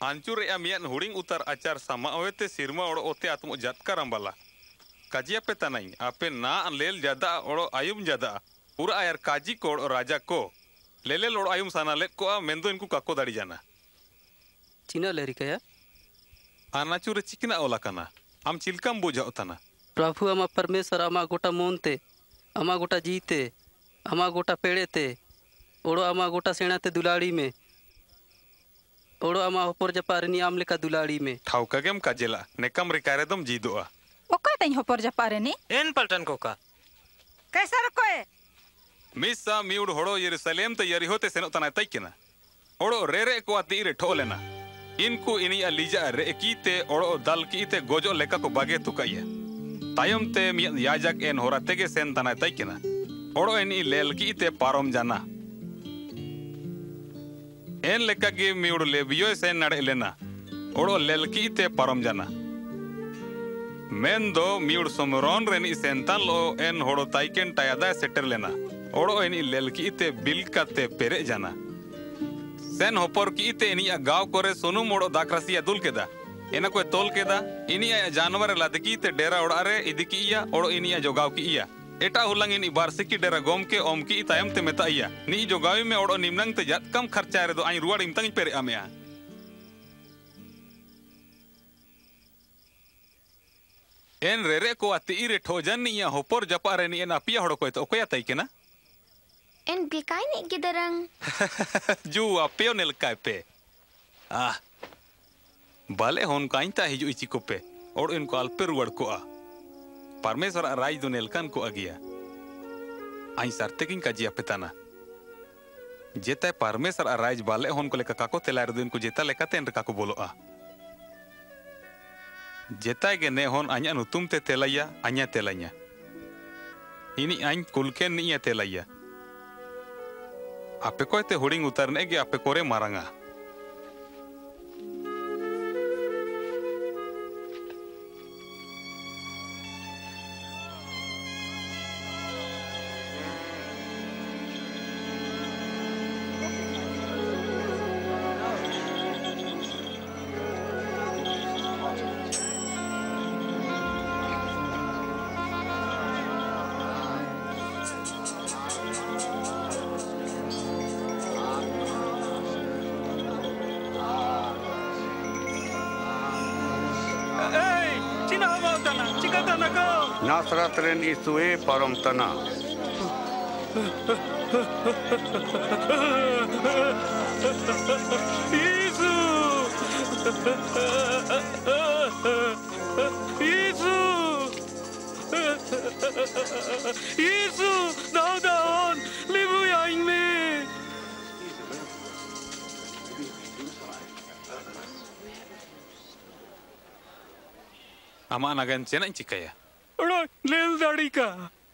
Hancur ya mian huring utar acar sama awete sirma oro ote atmo jatka rambala. Kaji ape tanai, ape na lel jada oro ayum jada. Ura ayar kaji ko oro raja ko. Lele oro ayum sana let ko a mendo inku kako dari jana. Cina leri kaya? Anacure cikina ola kana. Am cilkam boja utana. प्रभु आमा परमेश्वर आमा गोटा मोनते आमा गोटा जीते आमा गोटा पेड़ेते ओड़ो आमा गोटा सेणाते दुलाड़ी में ओड़ो आमा होपर जपारनी आमले का दुलाड़ी में ठाउका गेम काजेला नेकम रिकारे दम जीदोआ ओका तई होपर जपारनी एन पलटन कोका कैसा रकोए मिसा मिउड होड़ो यरूशलेम ते यरीहोते सेनोतना तैकेना ओड़ो रेरे को आती रे ठोलेना इनको इनी अलीजा रे कीते ओड़ो दल कीते गोजो लेका को बागे तुकाया तायम ते मियन याजक एन होरा तेगे सेन तना तैकेना ओड़ो एनी लेल कीते पारोम जाना एन लेका गे मिउड लेबियो सेन नड़े लेना ओड़ो लेल कीते पारोम जाना मेन दो मिउड सोमरोन रेनी सेंतान लो एन होड़ो ताइकेन टायादा सेटर लेना ओड़ो एनी लेल कीते बिल काते पेरे जाना सेन होपर कीते एनी गांव कोरे सोनू मोड़ो दाकरासिया दुल केदा एना कोई तोल केदा इनिया जानवर लादकी ते डेरा ओड़ारे इदिकिया ओड़ो इनिया जोगाव किया एटा हुलंग इनी बारसिकी डेरा गोम के ओम की तायम ते मेताइया नी जोगावी में ओड़ो निमनंग ते जात कम खर्चा रे दो आई रुवाड़ इमतंग पेरे आमेया एन रेरे को अति इरे ठोजन निया होपर जपा रे नी एना पिया होड़ो कोई तो ओकोया तई केना एन बिकाई ने गिदरंग जू अपियो नेलकाय पे आ बाले होन काइंता हिजु इची को पे और इनको अल्पे रुवड़ को आ परमेश्वर राज दो नेलकन को अगिया आई सरते किन काजिया पेताना जेता परमेश्वर राज बाले होन को लेका काको तेलार दो इनको जेता लेका तेन रका को बोलो आ जेता गे ने होन आन्या नुतुम ते तेलाया आन्या तेलाया इनी आइन कुलकेन निया तेलाया आपे को ते हुडिंग उतरने गे आपे कोरे मारांगा नासरत रेन इसुए परम तना यीशु यीशु यीशु दाऊदान लिबुया इंमे Ama nagan cena cikaya. Udah lel dari ka.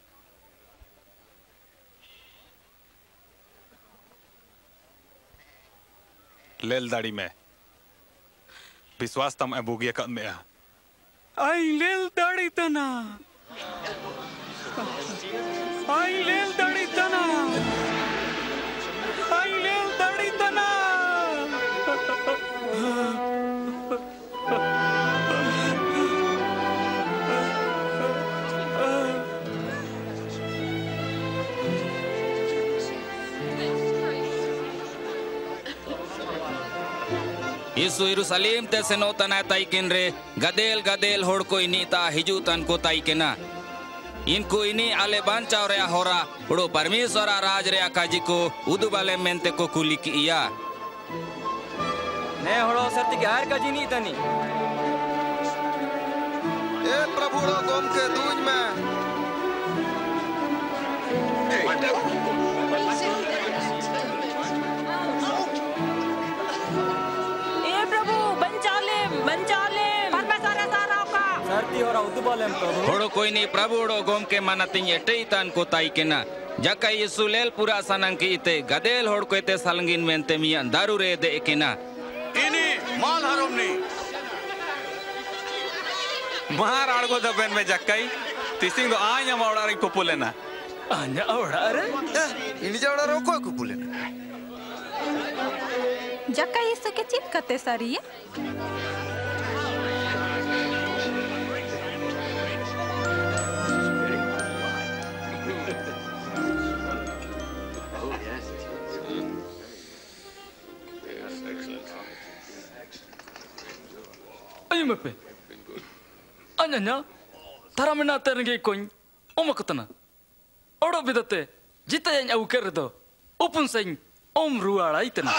लेल दाढ़ी में विश्वास तम अबूगिया कद में आई लेल दाढ़ी तना आई लेल दाढ़ी तना आई लेल दाढ़ी तना यीशु यरूशलेम ते सेनोतना ताइकेन रे गदेल गदेल होड़ को इनीता हिजुतन को ताइकेना इनको इनी आले बांचाव रे होरा उड़ो परमेश्वर राज रे काजी को उदुबाले मेंते को कुली किया ने होड़ो सत्य के आर काजी नी तनी ए प्रभु रो गोम के दूज में होड़ो कोई नहीं प्रभु उड़ो गोम के मानतिं एटे तान को ताई केना जका यीशु लेल पूरा सनंग की इते गदेल होड़ को इते सलंगिन मेंते मिया दारू रे दे केना इनी मान हरमनी महार आड़गो दबेन में जक्काई तिसिंग दो आया मावड़ा रे कोपुलेना आया ओड़ा रे इनी जावड़ा रो को कोपुलेना जक्का यीशु के चित कते सारी है Ayo mepe, anyanya, thara mena terengge koin, om ketana, orang bedate, jita yang aku kerdo, upun sing, om ruara itena.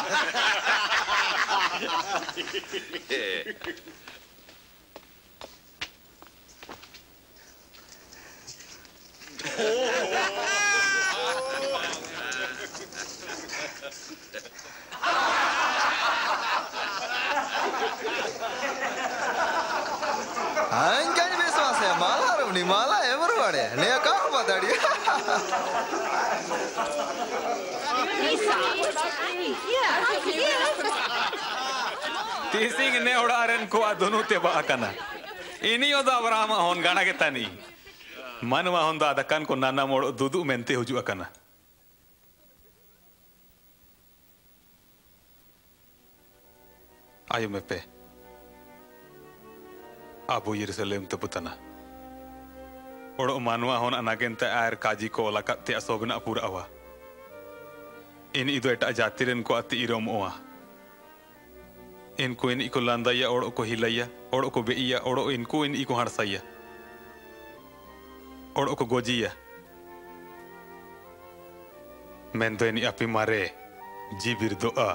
Angkanya Biswa saya malah rumni malah ya berwade. Nih kau apa tadi? Tising ne orang ko adonu teba akana. Ini oda Abraham hon gana kita ni. Manwa hon da adakan ko nana moro dudu mente huju akana. Ayo mepe. Abu Yerusalem te putana. Oro manwa hon anagente air kaji ko lakat te asobna pura awa. Ini itu eta jatiren ko ati irom oa. Inku ini iko landaya oro ko hilaya, oro ko beiya, oro inku ini iko harsaya. Oro ko gojiya. Mendo ini api mare, jibir doa.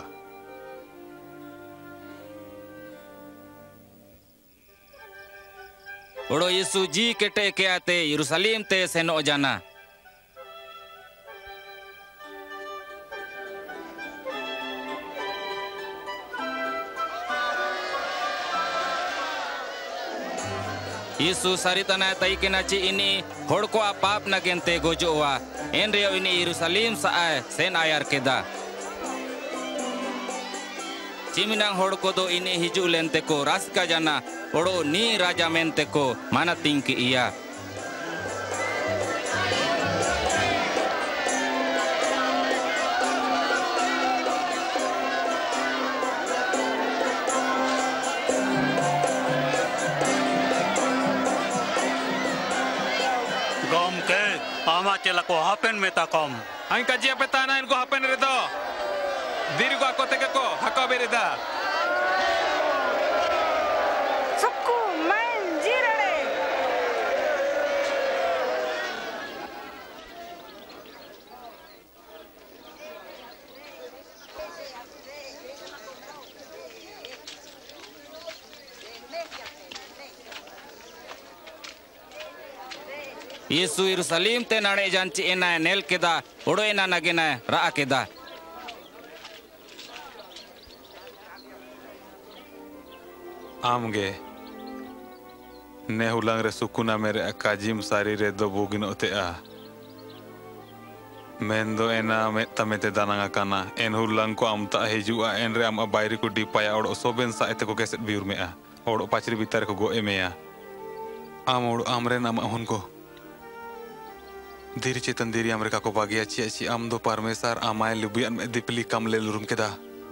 Oro Yesu ji kete ke ate Yerusalem te seno jana. Yesu saritana tai kenaci ini horko apap na gente gojoa. Enreo ini Yerusalem saai sen ayar keda. Ciminang horko do ini hiju lente ko raska jana. Oro ni raja mente ko mana tingki iya. Gom ke ama cela ko hapen meta kom. Ang kajia petana en ko hapen redo. Diri ko ako teka ko hako bereda. Suku main jirare. Yesu Yerusalem te nane janci ena nel keda, odo ena nagena raa keda. Amge ne hulang re sukuna mere akajim sari re do bugin ote a mendo ena meta mete dananga kana en hulang ko amta heju a en re am abairi ko dipaya odo soben sa ete ko geset biur me a odo pachri bitar ko go emea am odo amre nama hon ko diri chetan diri amre ka ko bagia chi chi am do parmesar amai lubian me dipli kam le lurum keda.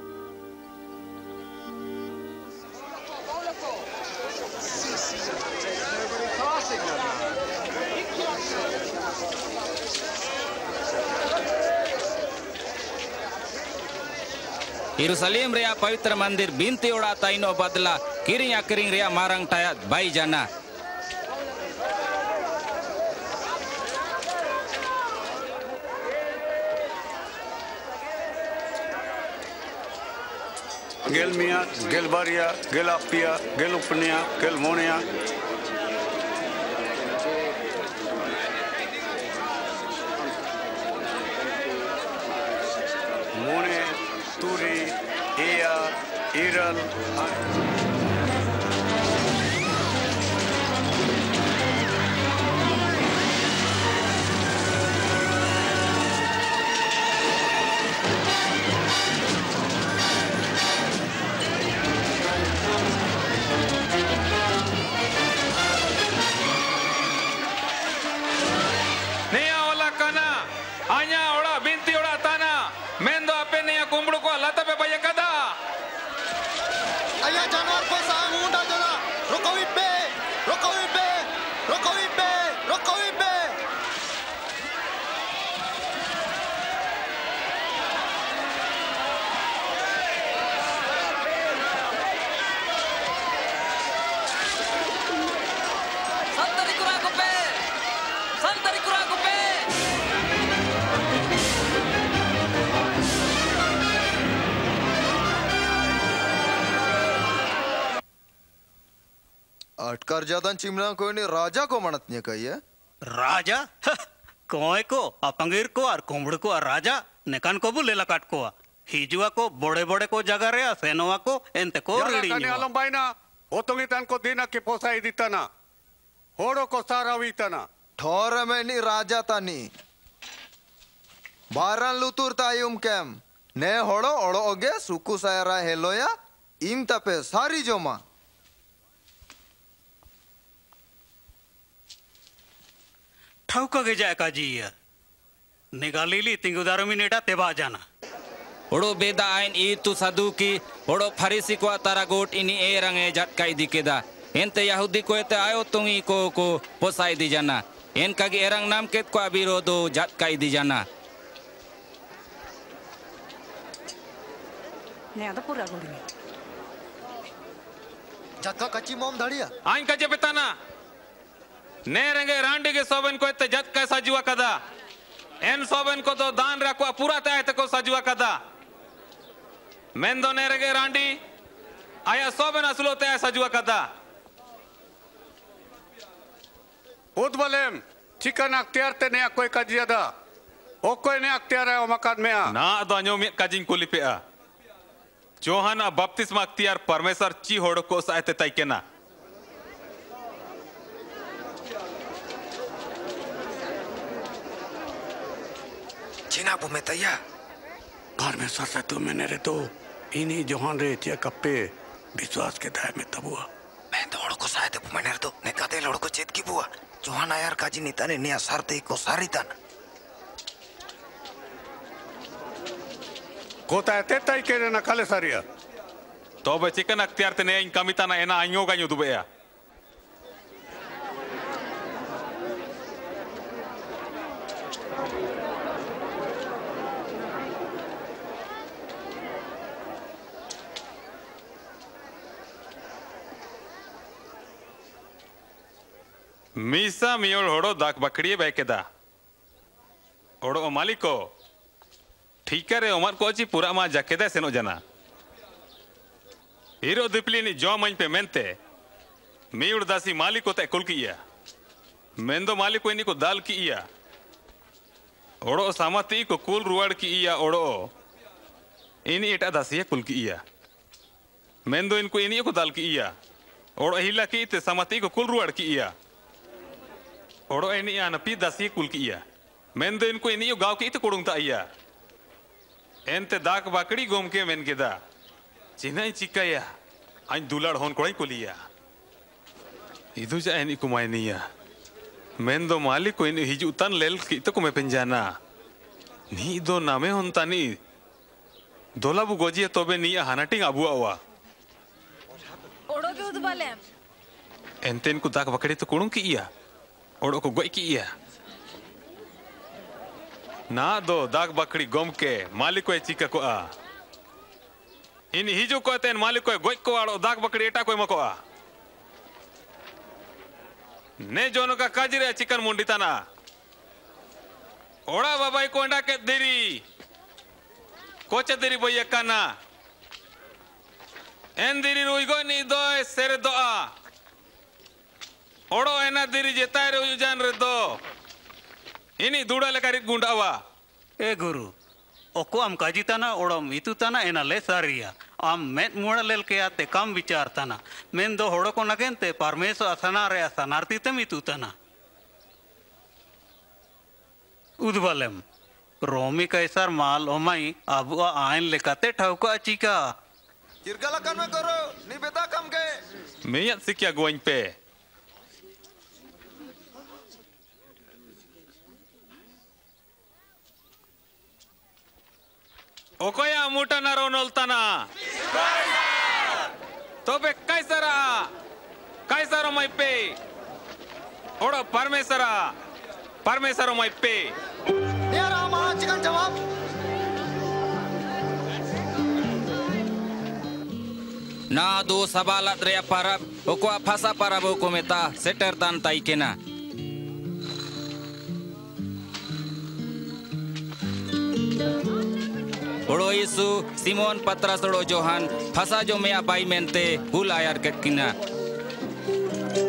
Yerusalem rea pavitra mandir binti oda taino badla kiring akiring rea marang tayat bai jana. Gel mia, gel baria, gel apia, gel upnia, gel monia. Mone, turi, ea, iral. Atkar ज्यादा चिमना कोई नहीं राजा को मनत नहीं कही है राजा कोई को अपंगीर को और कुंभड़ को और राजा नेकान को बुले लकाट को हिजुआ को बड़े बड़े को जगह रे सेनोवा को एंते को रेडी नहीं आलम भाई ना ओतोंगी तन को दीना के पोसाई दीता ना होड़ो को सारा वीता ना ठोर में नहीं राजा तानी बारन लुतुर तायुम केम ने होड़ो ओड़ो ओगे सुकु सायरा हेलोया इम तपे सारी जोमा ठाउका गे जाए का जी निगालीली तिंगुदारो मिनेटा तेबा जाना ओड़ो बेदा आइन ई तु साधु की ओड़ो फरीसी को तारा गोट इनी ए रंगे झटकाई दी केदा एनते यहूदी को एते आयो तुंगी को को पोसाई दी जाना एनका की एरंग नाम केत को विरोधो झटकाई दी जाना ने आदा पूरा गोड़ी जक्का कच्ची मोम धड़िया आइन कजे बेताना ने रंगे रांडी के सोबन को एते झटका सजुआ कदा एन सोबन को तो दान रखवा पूरा ताय ते को सजुआ कदा मेंदो ने रंगे रांडी आया सोबन असलो ते सजुआ कदा उद्बलेम चिकन अख्तियार ते ने कोई कजिया दा ओ कोई ने अख्तियार है ओ मकान में आ ना दो अन्यो में काजिन कुली पे आ जोहाना बपतिस्मा अख्तियार परमेश्वर ची होड़ को सायते ताइकेना चिना बुमे तैया परमेश्वर से तू मैंने रे तो इन्हीं जोहान रे चे कप्पे विश्वास के दाय में तबुआ मैं तो ओड़ को सायते बुमे रे तो ने कादे लोड़ को चेत की बुआ जोहाना यार काजी नीता ने निया सरते को सारी तन कोता ते ताई के ना काले सारिया तो बे चिकन अख्तियार ते ने इन कमिता ना एना आयो गायो दुबेया मीसा मियोल होड़ो दाक बकड़िए बैकेदा ओड़ो मालिको ठीक है रे उमर को ची पूरा मा जकेदा सेनो जना हीरो दिपलिनी जो मन पे मेनते मीउड़ दासी मालिको ते कुल किया मेंदो मालिको इनी को दाल किया ओड़ो सामती को कुल रुवाड़ किया ओड़ो इनी एटा दासी कुल किया मेंदो इनको इनी को दाल किया ओड़ो हिला की ते सामती को कुल रुवाड़ किया ओड़ो इनी आना पी दासी कुल किया मेंदो इनको इनी गांव की ते कोडुंग ताइया एंते दाक बाकड़ी गोम के मेन केदा चिनाई चिकाया आइन दुलाड़ होन कोई कुलिया इदु जा एनी कुमाई निया मेन दो मालिक को इन हिजु तन लेल की तो कुमे पेंजाना नी दो नामे होन तानी दोलाबु गोजिया तोबे निया हानाटिंग अबुआ वा ओड़ो के उदबाले एंते इनको दाक बाकड़ी तो कुडुंग किया ओड़ो को गोई किया ना दो दाग बकड़ी गोम के मालिक को चिका को आ इन हिजु को तेन मालिक को गोई को आड़ो दाग बकड़ी एटा कोई मको आ ने जोनो का काजिरे चिकन मुंडी तना ओड़ा बाबाई को अंडा के देरी कोचे देरी बोय काना एन देरी रुई गो नी दो सेरे दो आ ओड़ो एना देरी जेताय रे उजान रे दो इनी दूड़ा लेकर गुंडावा ए गुरु ओको आम काजी तना ओड़म इतु तना एना ले सारिया आम मेट मुड़ा लेल के आते कम विचार तना मेन दो होड़ो को नगेनते परमेश्वर असना रे असनार्ती तम इतु तना उदबलम रोमी कैसर माल ओमाई अब आयन लेकाते ठौका चिका चिरगला कन में करो निबेदा कम के मेयत सिक्या गोइन पे ओकोया मुटा ना रोनल तना तो बे कैसरा कैसरो माई पे ओड़ो परमेश्वरा परमेश्वरो माई पे यार हमारा चिकन जवाब ना दो सबालत रे परब ओको फासा परब ओको मेता सेटर तान ताई केना ओड़ो यीशु सिमोन पतरस ओड़ो जोहान फसा जो मेया बाई मेनते हुल आयर केकिना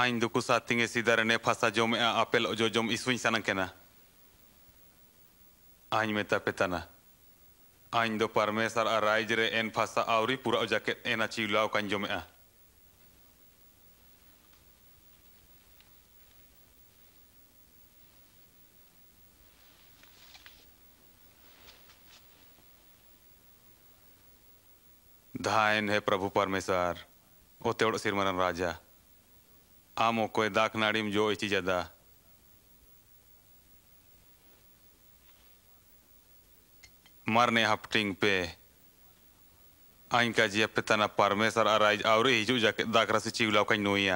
Ain do kusatinge sidara ne fasa jom e apel ojo jom isuin sanang kena. Ain meta petana. Ain do parmesar araijre en fasa auri pura ojaket ena ciulau kan jom e. धायन है प्रभु परमेश्वर ओ तेवड़ सिरमरन राजा आमो कोई दाक नाड़ीम जो इची जदा मरने हफ्टिंग पे आइन का जिया पितना परमेश्वर आराइज आवरे हिजू जाके दाक रसी चिवलाव का नोइया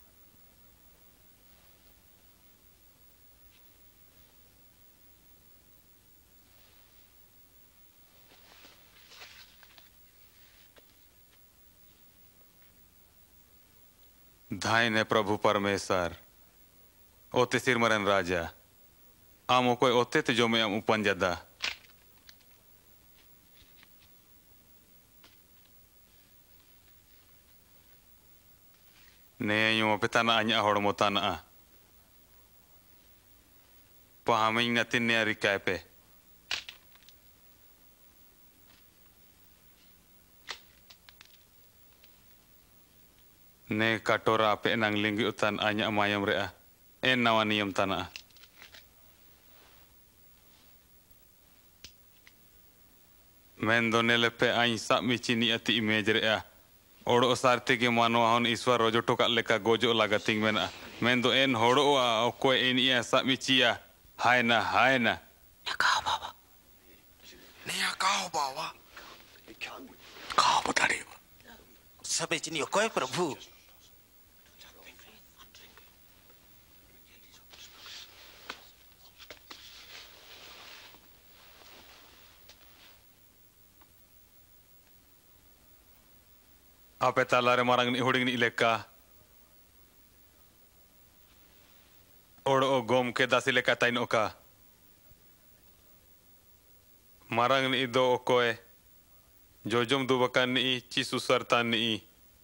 धाइन है प्रभु परमेश्वर ओते सिरमरन राजा आमो कोई ओते ते जो में आम उपन जदा ने यो पिताना अन्या होड़मो ताना पहामिंग नतिन ने रिकाय पे ने katora pe nang linggi utan anya mayam rea en nawaniyam tana mendo nele pe ain sa michini ati image rea odo sarti ge mano hon iswar rojo toka leka gojo lagating mena mendo en hodo a ko en ia sa michia haina haina yakao baba ne yakao baba kao batari sabe chini ko hai prabhu ape talare marang ni hoding ni ileka odo gom ke dasileka tain oka marang ni do okoe jojom dubakan ni cisu sartan ni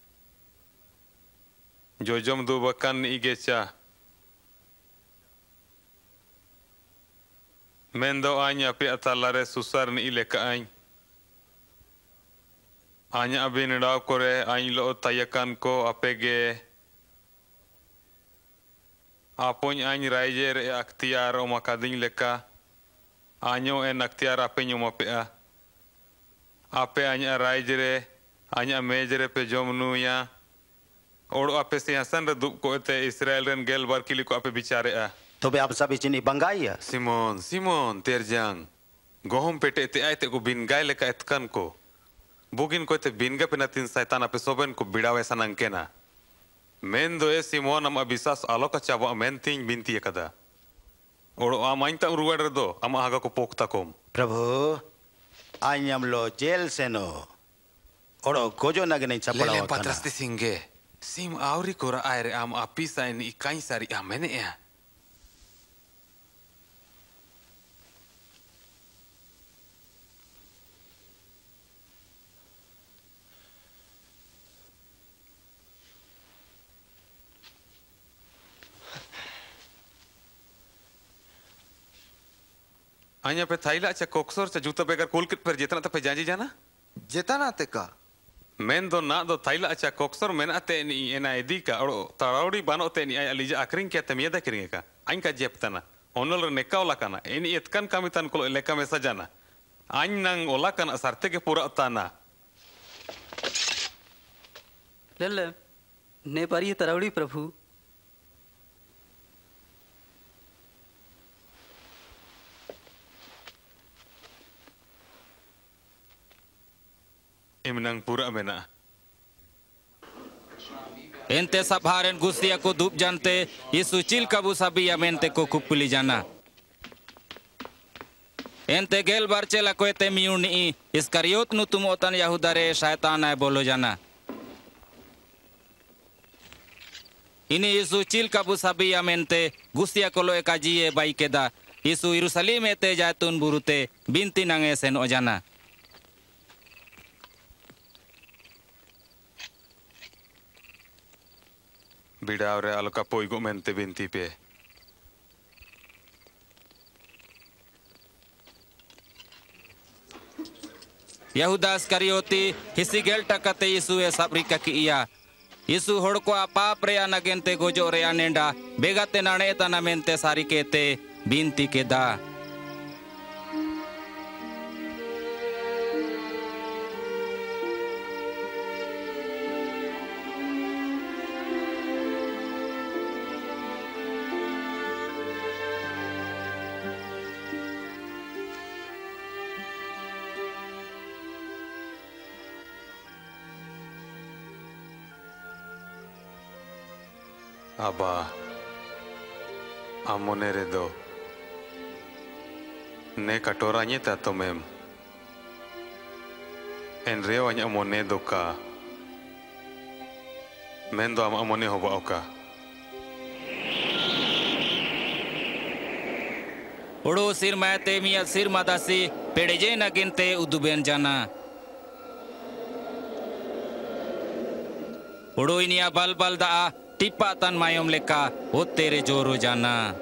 jojom dubakan ni gecha mendo anya pe atalare susar ni ileka ain anya abin da kore ain lo tayakan ko apege apon ain raijer e aktiar o makadin leka anyo en aktiar apenyo mapea ape anya raijere anya mejere pe jomnu ya odo ape se hasan redup ko te Israel ren gel bar kili ko ape bichare a tobe ap sabe chini bangai ya Simon Simon terjang gohom pete te aite ko bin gai leka etkan ko bugin ko te binga penatin saitan ape soben ko bidawe sanang kena mendo e Simon am abisas aloka chaba menting binti ekada odo amainta ruwar do ama haga ko pokta kom prabhu anyam lo jail seno odo gojo nagene chapala lele patrasti singe sim auri kora aire am apisa ini ikai sari amene ya anya pe thaila cha koksor cha juta begar kolkit per jetana ta pe janji jana jetana te ka mendo na do thaila cha koksor mena te ni ena edika oro taraudi bano te ni alija akring ke te mieda kringa ain ka jeptana onol neka olakana eni etkan kamitan kolo leka mesa jana ain nang olakana sarte ke pura tana lele ne pari taraudi prabhu imnang pura mena ente sabharen gustiya ko dup jante Yesu chil kabu sabiya mente ko kupuli jana ente gel barchela ko te miuni iskariot nu tumotan yahudare shaitan ay bolo jana ini Yesu chil kabu sabiya mente gustiya ko lo ekajiye baikeda Yesu Yerusalem ete jatun burute binti nange sen ojana बिड़ा और अलका पोई को मेंते बिंती पे Yahudas Karioti hisigel takate Yesu e sabrika ki iya Yesu horko apap rea nagente gojo rea nenda begate nane tanamente sarikete binti keda Aba amone redo ne katoranya tato mem en reo anya amone doka mendo am amone hoba oka Odo sir mate miya sir madasi pedeje na ginte uduben jana Odo inia bal bal da tipatan mayom leka otere joro jana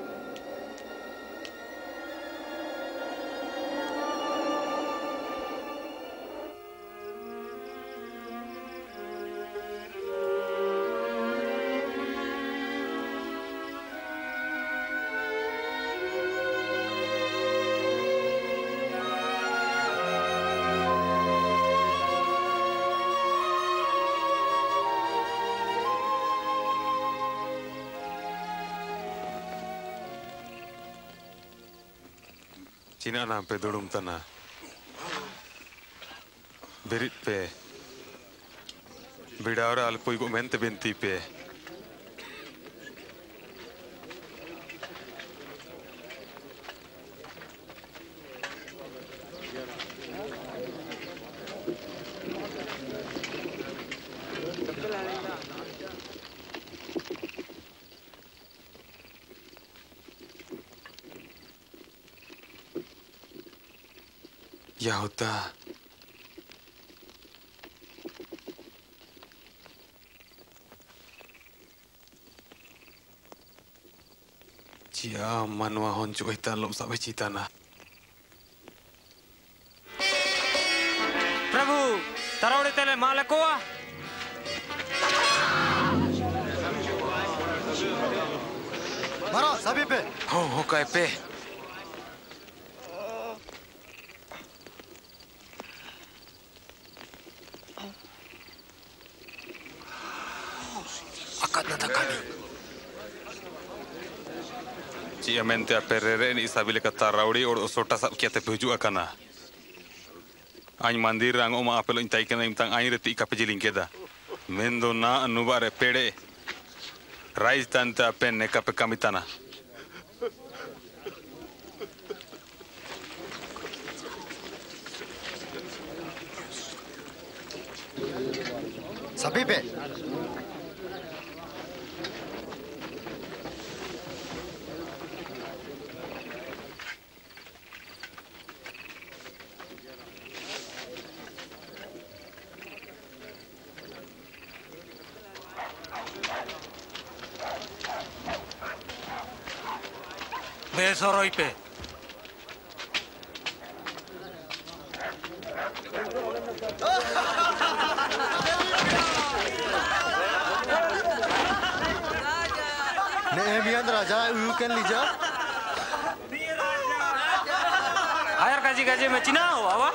Cina nampe dudum tanah berit pe bida ora alpoi go mente benti pe Yahuda Cia manwa honcu ita lom sabe citana Prabhu tarawde tele malakoa Maro sabi pe ho ho kai pe Cia mente a perere ni sabile kata raudi or sota sab kia te puju akana. Ain mandir rang oma apelo intai kena imtang ain reti kapejiling keda. Mendo na anubare pede. Rais tante apen ne kape kamitana. Sabi pe Besoroi pe Nehemian raja you can lija Ayar kaji kaji में चिना हो बाबा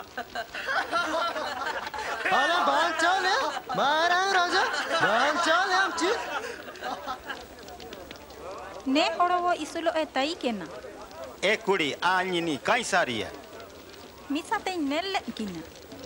Ala bang chale marang raja bang chale am chi Ne horo wo isulo e tai kena E kuri anyini kai saria Misa te nelle kina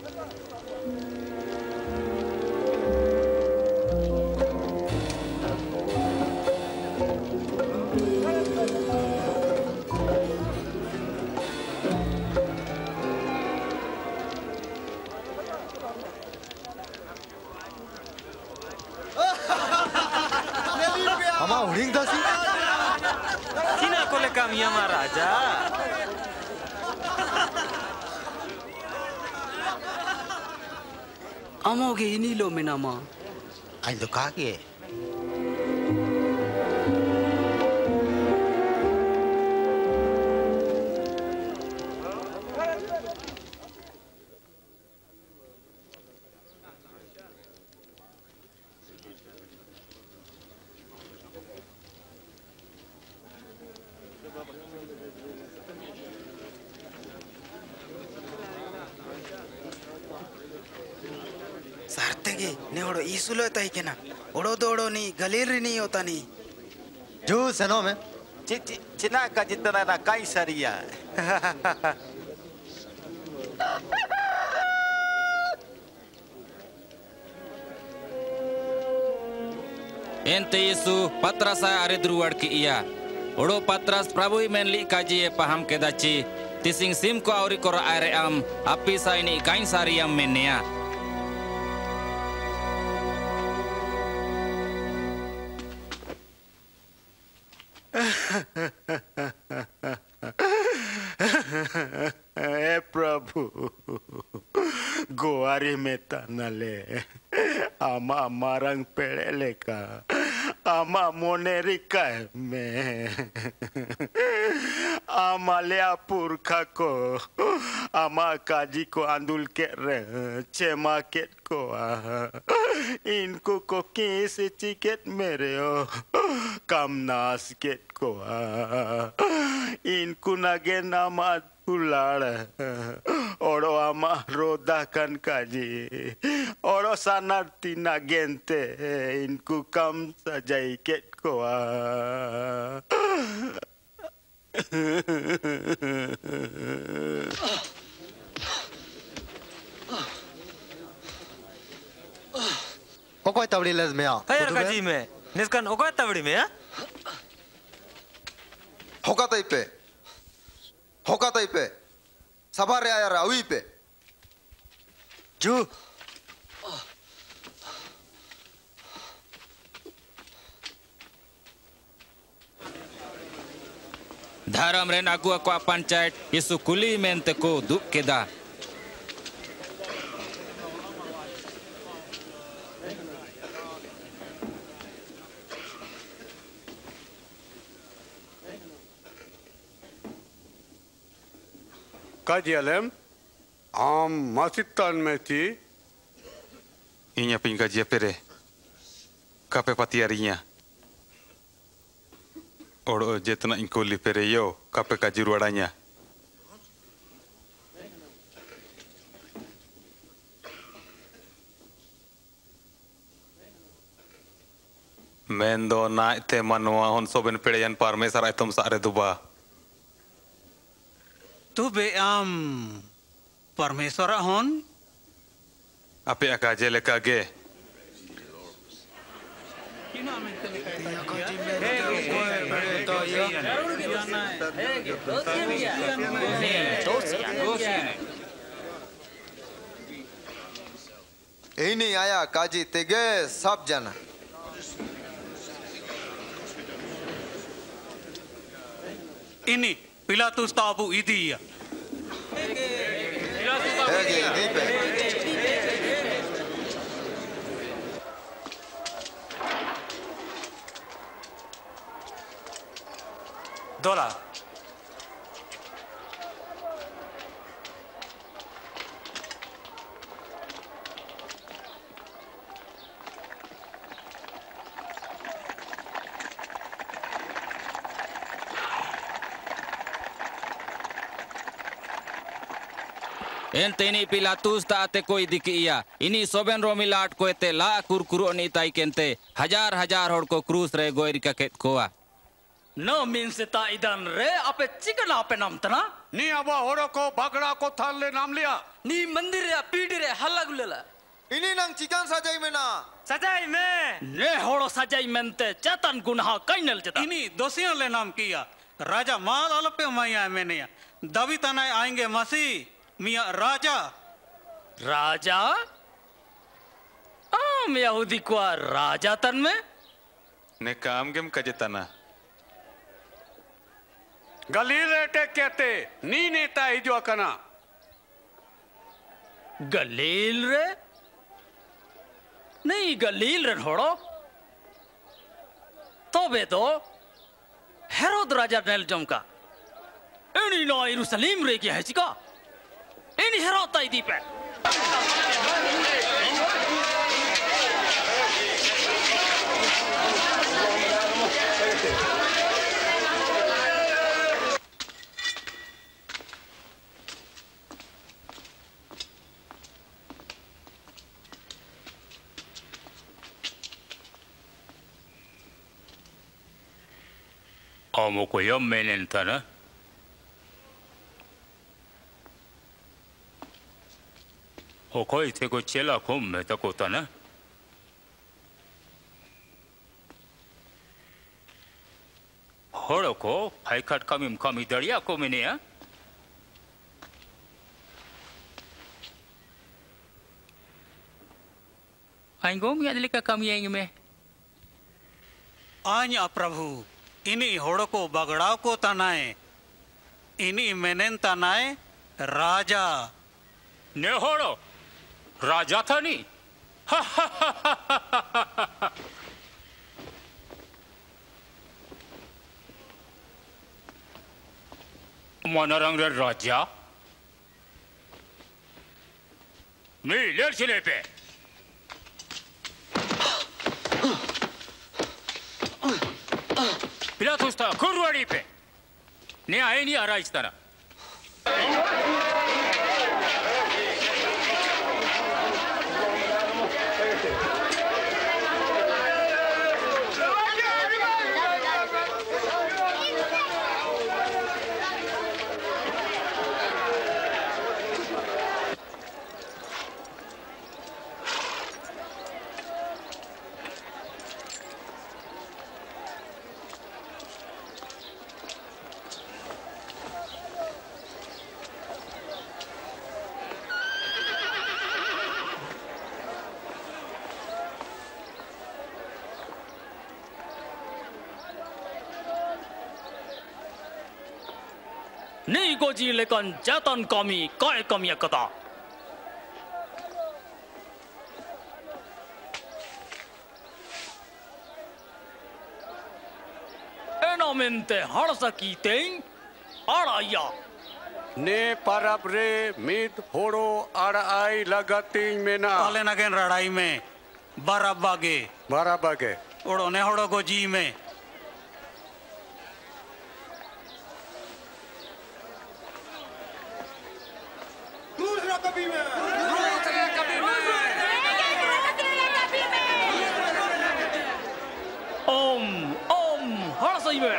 Ama uring dasi. Cina ko le kami ama raja. Amo ge ini lo menama. Ay do kage. तेगे ने ओड़ो ईसुलो ताई केना ओड़ो दोड़ो नी गलील नी होता नी जो सनो में ची ची चिना का जितना ना काई सरिया Ente Yesu patrasa aredruar ki iya. Odo patras Prabhu menli kaji e paham kedaci. Tising sim ko auri kora aire am api sa ini kain sariam menea. Eh Prabhu, goari meta nale, ama marang pelele ka, ama monerika me, ama lea purka ko, ama kaji ko andul kere, cema ket ko, inku ko kisi ciket mereo, kam nas ket ko, inku nagen ama ular, oro ama rodakan kaji, oro sanarti nagente, inku kam sajai ket koa. Okoy tabdi les mea. Hayar kaji me. Niskan okoy tabdi mea. Hoka taipe. Hoka taipe. Sabar ya yara awi pe. Ju. Dharam ren aku aku panchayat Yesu kuli mente ko duk keda. Kaji alem, am masitan में थी Inya pinga jia pere. Kape patiarinya. Odo jetna inkoli pere yo kape kajiruadanya. Mendo naik te manua hon soben pereyan parmesar item sare duba. Tu be am परमेश्वर हन आपे अकाजे लेकागे यही नहीं आया काजी तेगे सब जना इनी पिलातुस ताबू इदिया Dola. Ente ini Pilatus taate koi dikiya. Ini soben romilat ko ete la kurkuru ni tai kente. Hajar hajar hor ko krus re goir ka ket koa. No means ta idan re ape chicken ape nam tana. Ni aba horo ko bagड़ा को थाल ले नाम लिया. Ni मंदिर रे पीढ़ी रे हल्ला गुलेला. इनी नंग चिकन सजाई में ना. सजाई में. ने होड़ो सजाई मेंते चेतन गुनाह काइनल चेता. इनी दोषियों ले नाम किया. राजा माल अलपे माया मैंने या. दबी तनाए आएंगे मसीह. मिया राजा. राजा? आम यहूदी को राजा तन में? ने काम गेम कजेतना. गलील एटे कहते नी नेता ही जो कना. गलील रे? नहीं गलील रे होड़ो. तो बे तो हेरोद राजा नेल जमका. इनी ना यरूशलेम रे क्या है चिका? इनी हेरोद ताई दीपे. Amo ko yam menen tana. O koi te ko chela kom me ta ko tana. Horo ko haikat kamim kami daria ko mene ya. Aingom ya delika kami aing me. Anya Prabhu, ini horo ko bagड़ाव को तनाए, ini menen तनाए Raja. Ne horo, raja thani. Manarang re raja. Me ler chile pe. Pilatus ta kurwari pe. Ne aini araistana. Ni goji lekan jatan kami kai kami kata. Enamente harsa kiteng araya. Ne parabre mid horo arai lagating mena. Ale nagen radai me barabage. Barabage. Odo ne horo goji me. Om, om, harsa ibe.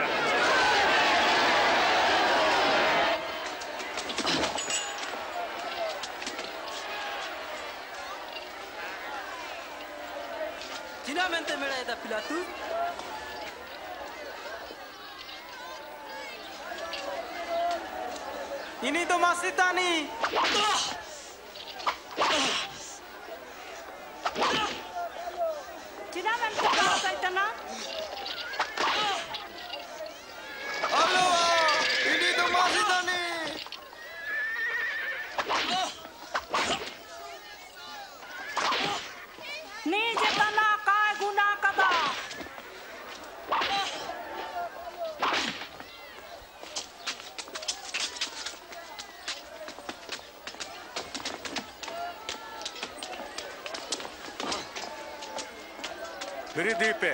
Finalmente me la da Pilatus. Ini tuh masih tani. Finalmente kalau saya tenang. Halo, ini tuh masih tani. Ni jetana kai guna kata. Beri dipe.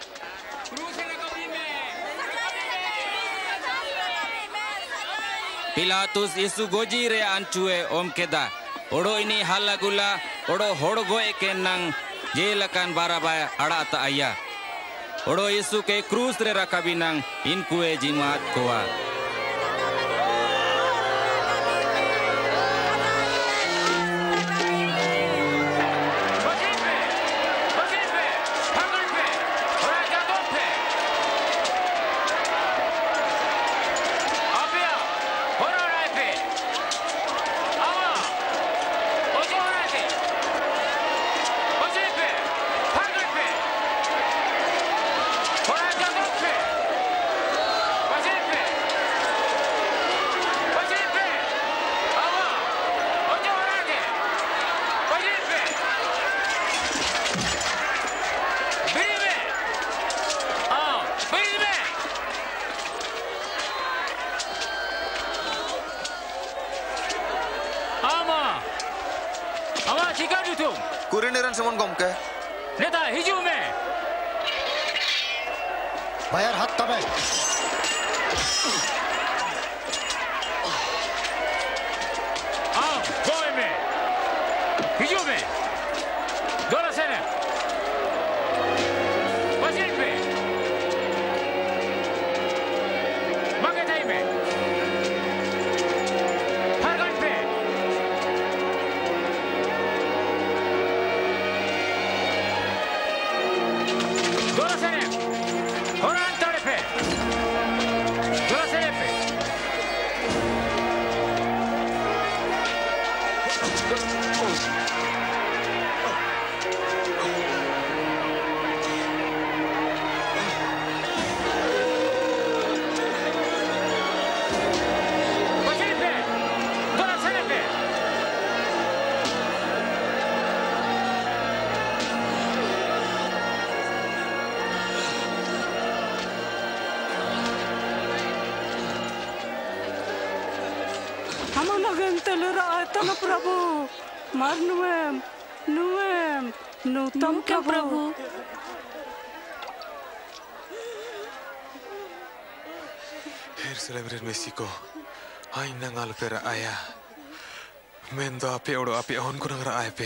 Pilatus isu goji re ancue om keda. Odo ini halagula, odo horgo ekenang jelakan barabaya adata ayah. Odo isu ke krus re rakabinang inkue jimat koa. Kuriniran semon gomke. Neta hiju me. Bayar hat tabe. Ah, goy me. Hiju me. Dora sene. Wajib me. Amanagan telera etana Prabhu. Marnuem, nuem, nutam Prabhu. Her celebrer Mexico. Ay nangal pera aya. Mendo api odo api on kurang ra ape.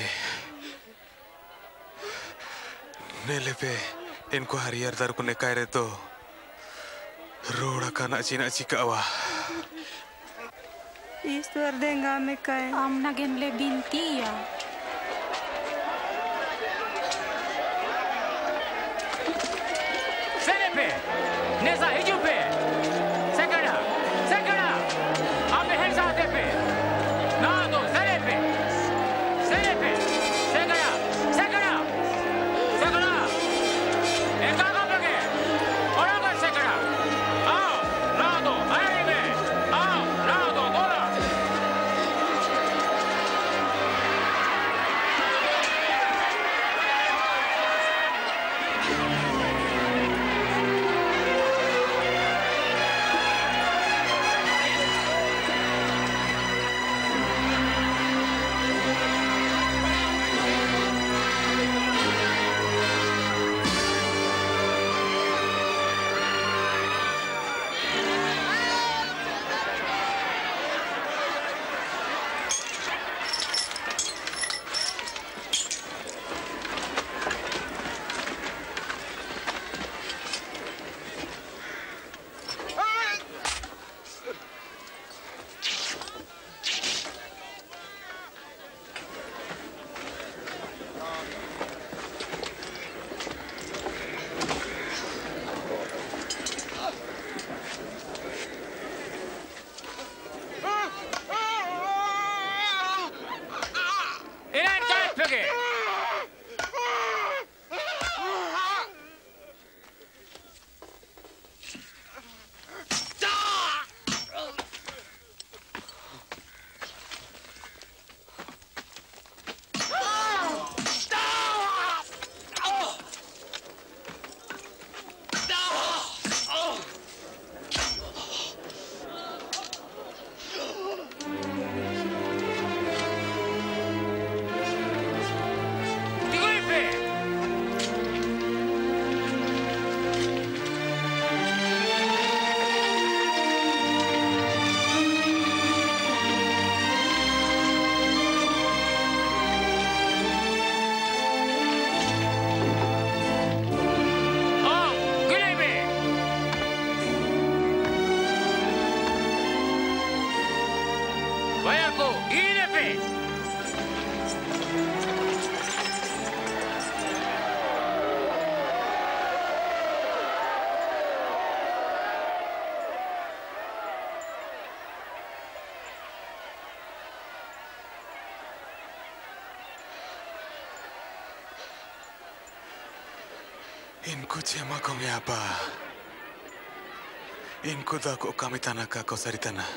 Nelepe enko hariar dar kune kaire to. Roda kana cina cikawa. ईश्वर देंगा में कहे आमना गेनले बिनती या सेनेपे NASA हिजुपे सेकड़ा सेकड़ा आप head साथे पे ना दो सेनेपे सेनेपे सेकड़ा सेकड़ा सेकड़ा एका का बगे और अगर सेकड़ा आओ ना दो आए में आओ ना दो बोला Inku cema kome apa? Inku da ko kami tanah ka ko sari tanah.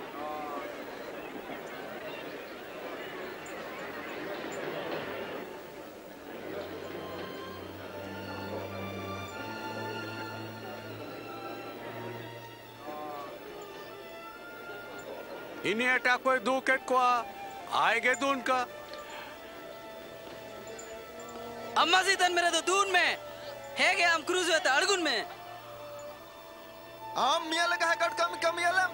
इन्हें अटा कोई दो के को आएगे दून का अम्मा जी तन मेरे तो दून में है क्या हम क्रूज हुए थे अड़गुन में हम मिया लगा है कट कम कम यालम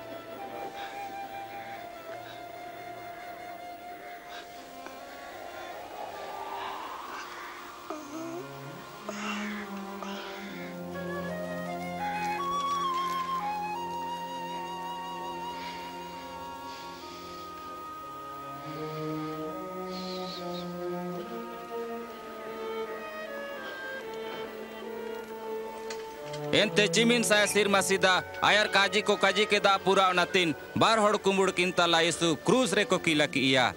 Ente jimin saya sir masida ayar kaji ko kaji ke da pura natin bar hod kumud kinta la Yesu cruz re ko kila ki iya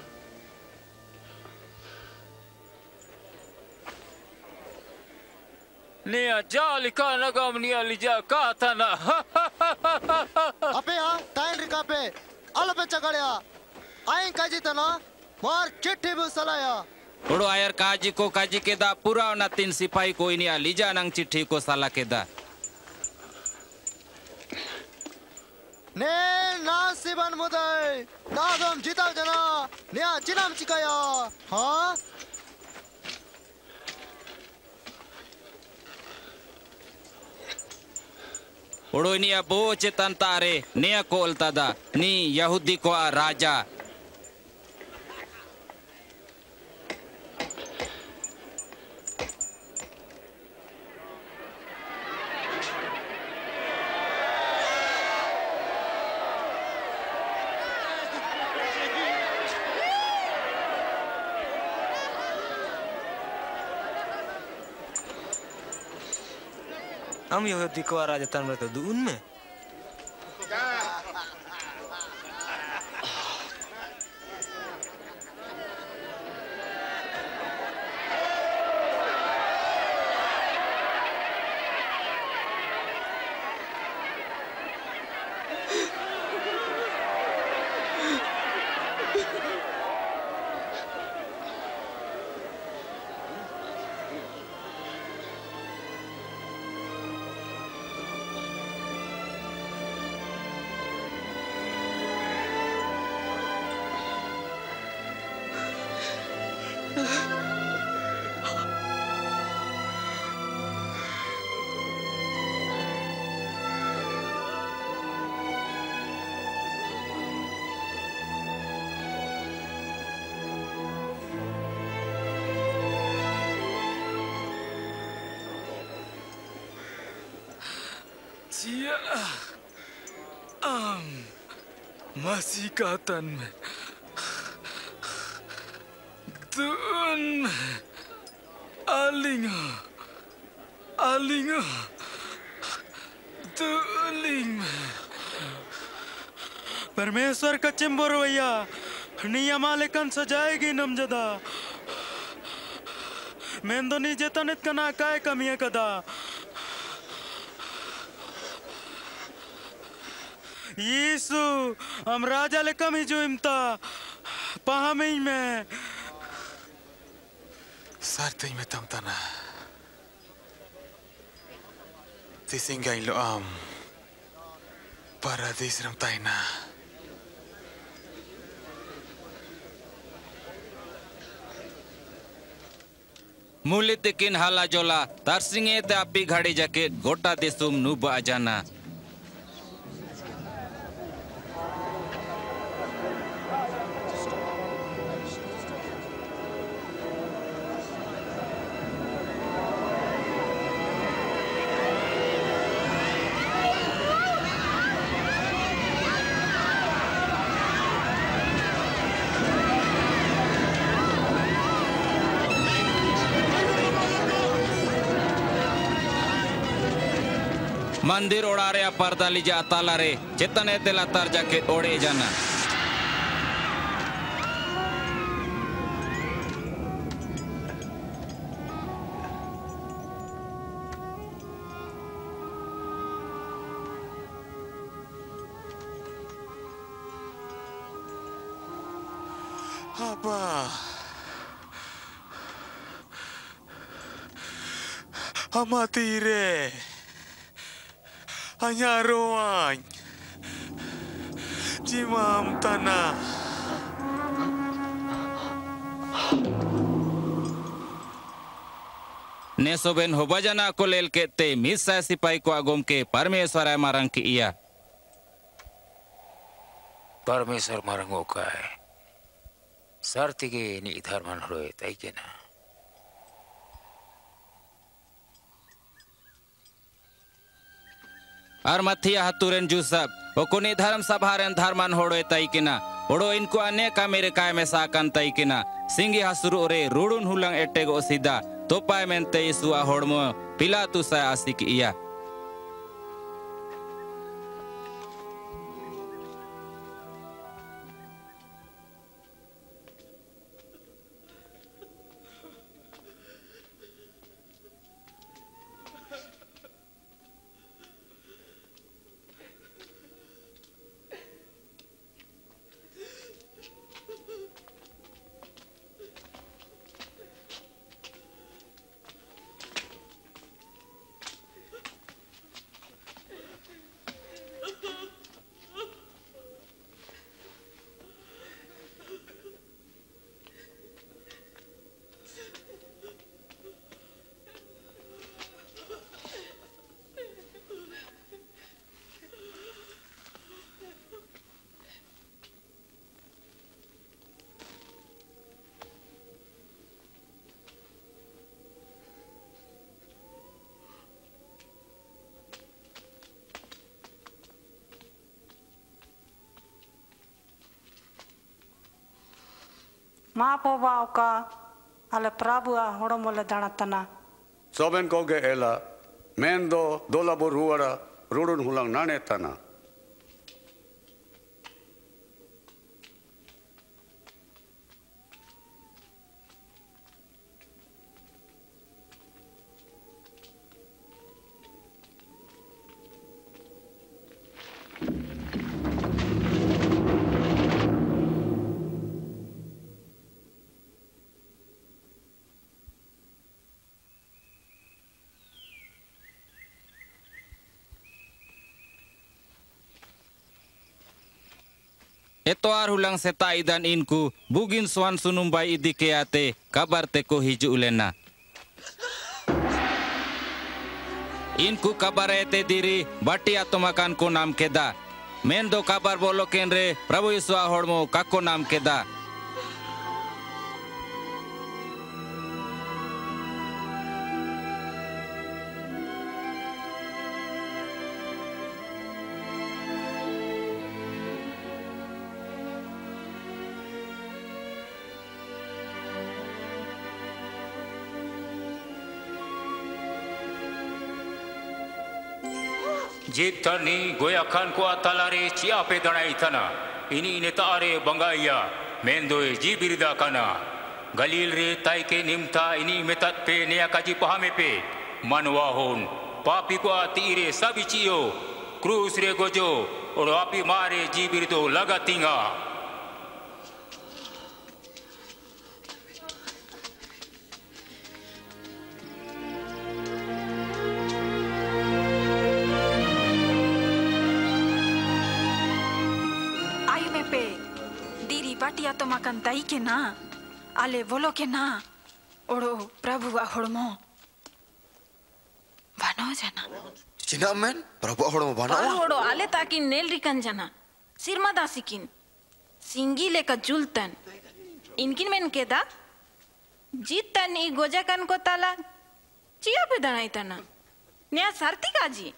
Nia jali ka nagam nia lija ka thana अबे हाँ ताइन Rica पे अल पे चकड़या आइन काजी तना मार चिट्ठी भी सलाया Odo ayar kaji ko kaji ke da pura natin sipai ko ini alija nang chithi ko sala ke da Ne nasiban mudai. Nadam jita jana. Nia chinam chikaya. Ha? Odo ini abo cetan tare nia kol tada ni Yahudi ko raja. हम यहूदी को राजस्थान में तो दून में Cia am masih katan me dun alinga alinga duling परमेश्वर का चिंबर भैया नियमालेकन सजाएगी नमजदा मेंदो निजे तनित कना काय कमिया कदा यीशु हम राजा ले कमी जो इम्ता पहामी में Sartay में tamtana. Tisingay lo am. Paradis ram tayo na. Muli tikin hala jola tarsinge te api घड़ी जाके गोटा देसुम नुब आजाना. मंदिर ओढ़ा रे पर्दा लीजा ताला रे चेतने तेला तार जाके ओढ़े जाना Apa? Amati re. Hanya roan. Jimam tanah. नेसोबेन होबजना को लेल के ते मिसा सिपाही को आगोम के परमेश्वर है मारंग की इया परमेश्वर मारंगो का है सारथी के नि इधर मन होए ताई के ना और मथिया हतुरेन जुसब ओकोनी धर्म सभारेन धर्मन होड़े ताई के ना ओड़ो इनको अन्य का मेरे काय में साकन ताई के ना सिंगी हसुरु रे रुडुन हुलंग एटेगो सीधा तो पाए मेंते इसुआ होड़मो पिलातु सा आसिक इया Mapo ba oka ale prabu a horomole danatana. Soben koge ela mendo dolabo ruara rurun hulang nane tana. Etoar hulang seta idan inku bugin swan sunumbai idikeate kabar teko hiju ulena. Inku kabar ete diri bati atomakan ko nam keda. Mendo kabar bolo kenre Prabhu Biswa hormo kako nam keda. Jitani goyakan ko atalare ciape danai tana. Ini netaare bangaya mendo jibirda kana. Galil re taike nimta ini metat pe nea kaji pahame pe. Manwahon papi ko atire sabicio. Cruz re gojo or api mare jibirdo lagatinga. Batia to makan tai ke na, ale bolo ke na, odo Prabhu ahormo. Bano jana. Cina men, Prabhu ahormo bano. Odo ale takin nel rikan jana, sirma dasikin, singi leka jultan. Inkin men keda, jitan i gojakan ko tala, cia pe danai tana. Nia sarti kaji.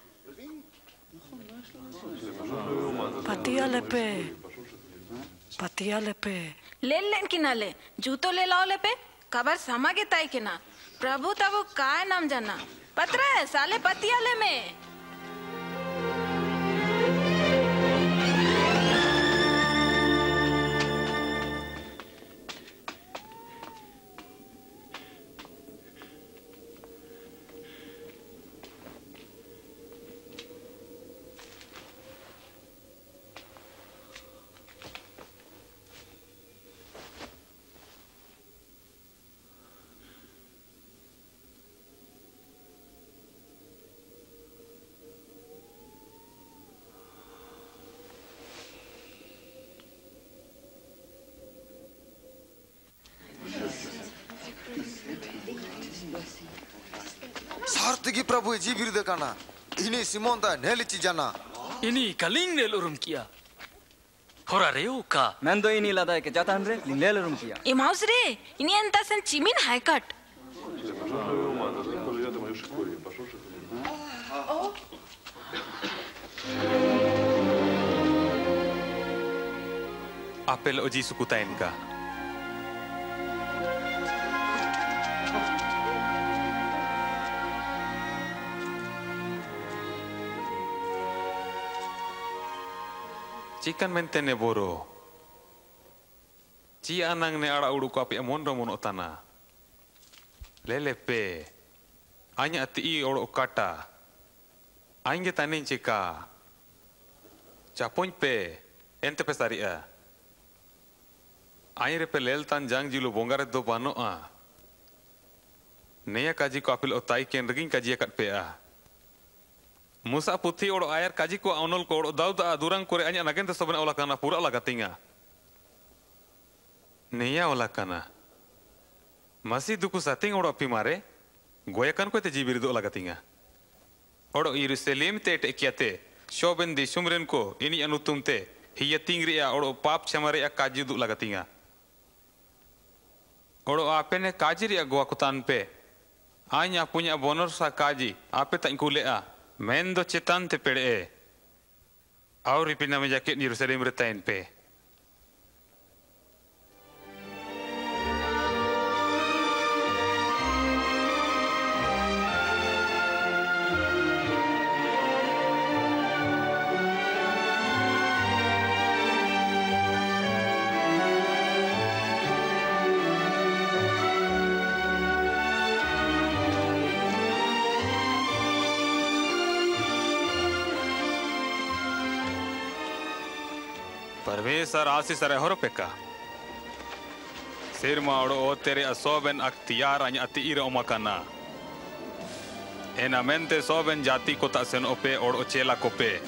Patia lepe. Patia lepe. ले लेन किना ले जूतो ले लाओ ले पे cover समा के ताई के ना प्रभु तब काय नाम जाना पत्र है साले पतिया ले में सार्थिकी प्रभु जी बिरद काना इन्हीं सिमोंता नेलिची जाना इन्हीं कलिंग ने लुरुम किया होरा रे उका मैं तो इन्हीं लादा के जाता हंड्रे ले लुरुम किया इमाउस रे इन्हीं अंता सन चिमिन हाई कट apel oji sukutain ka Cikan mentene boro. Ci anang ne ara udu ko api amondo mono tana. Lelepe. Anya ati i oro kata. Ainge tanin cika. Capoñ pe ente pesaria. Aire pe lel tan jang jilu bongare do bano a. Neya kaji ko apil otai ken regin kaji akat pe a. Musa puthi odo air kaji ko aunol ko odo dauda durang kore anya nagen te soben ola kana pura ola gatinga. Neya ola kana. Masih duku sating odo api mare. Goyakan ko te jibir do ola gatinga. Odo Yerusalem te te kiate. Shoben di sumren ko ini anutum te. Hiya tingri ya odo pap chamare ya kaji do ola gatinga. Odo apene kaji ya goa kutan pe. Anya punya bonor sa kaji. Ape tak kule a. Mendo cetan te pede e. Auri pina me jaket Yerusalem retain pe. परमेश्वर आशीष रे होरपेका Sirma odo o tere a soben aktiar anya ati ira omakana. Enamente soben jati kota sen ope odo chela kope.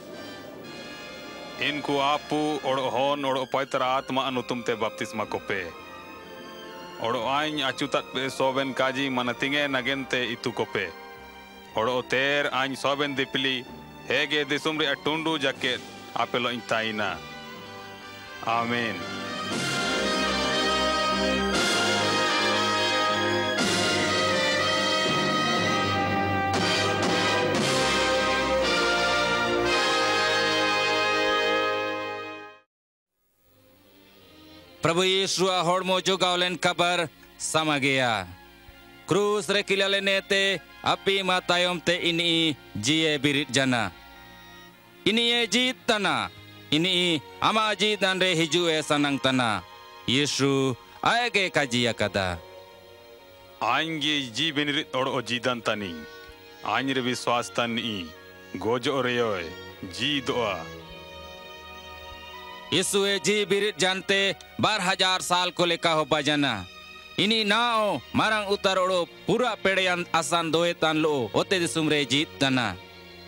Inku apu odo hon odo paitra atma anutumte baptisma kope. Odo ain achutat pe soben kaji manatinge nagente itu kope. Odo ter ain soben dipli hege disumri atundu jaket apelo intaina. Amen. प्रभु यीशु होड़मो जुगावलेन कबर sama gea. Cruz rekilale nete api matayom te ini jie birit jana. Ini e jit tana. Ini ama jit dan re hiju e sanang tana. Yesu aege kaji akada. Angi ji benirit or o jidan tani. Anjre viswas tani. Gojo oreyoy. Ji doa. Yesu e ji birit jante bar hajar saal ko leka ho bajana. Ini nao marang utar odo pura pedean asan doetan lo ote disumre jit tana.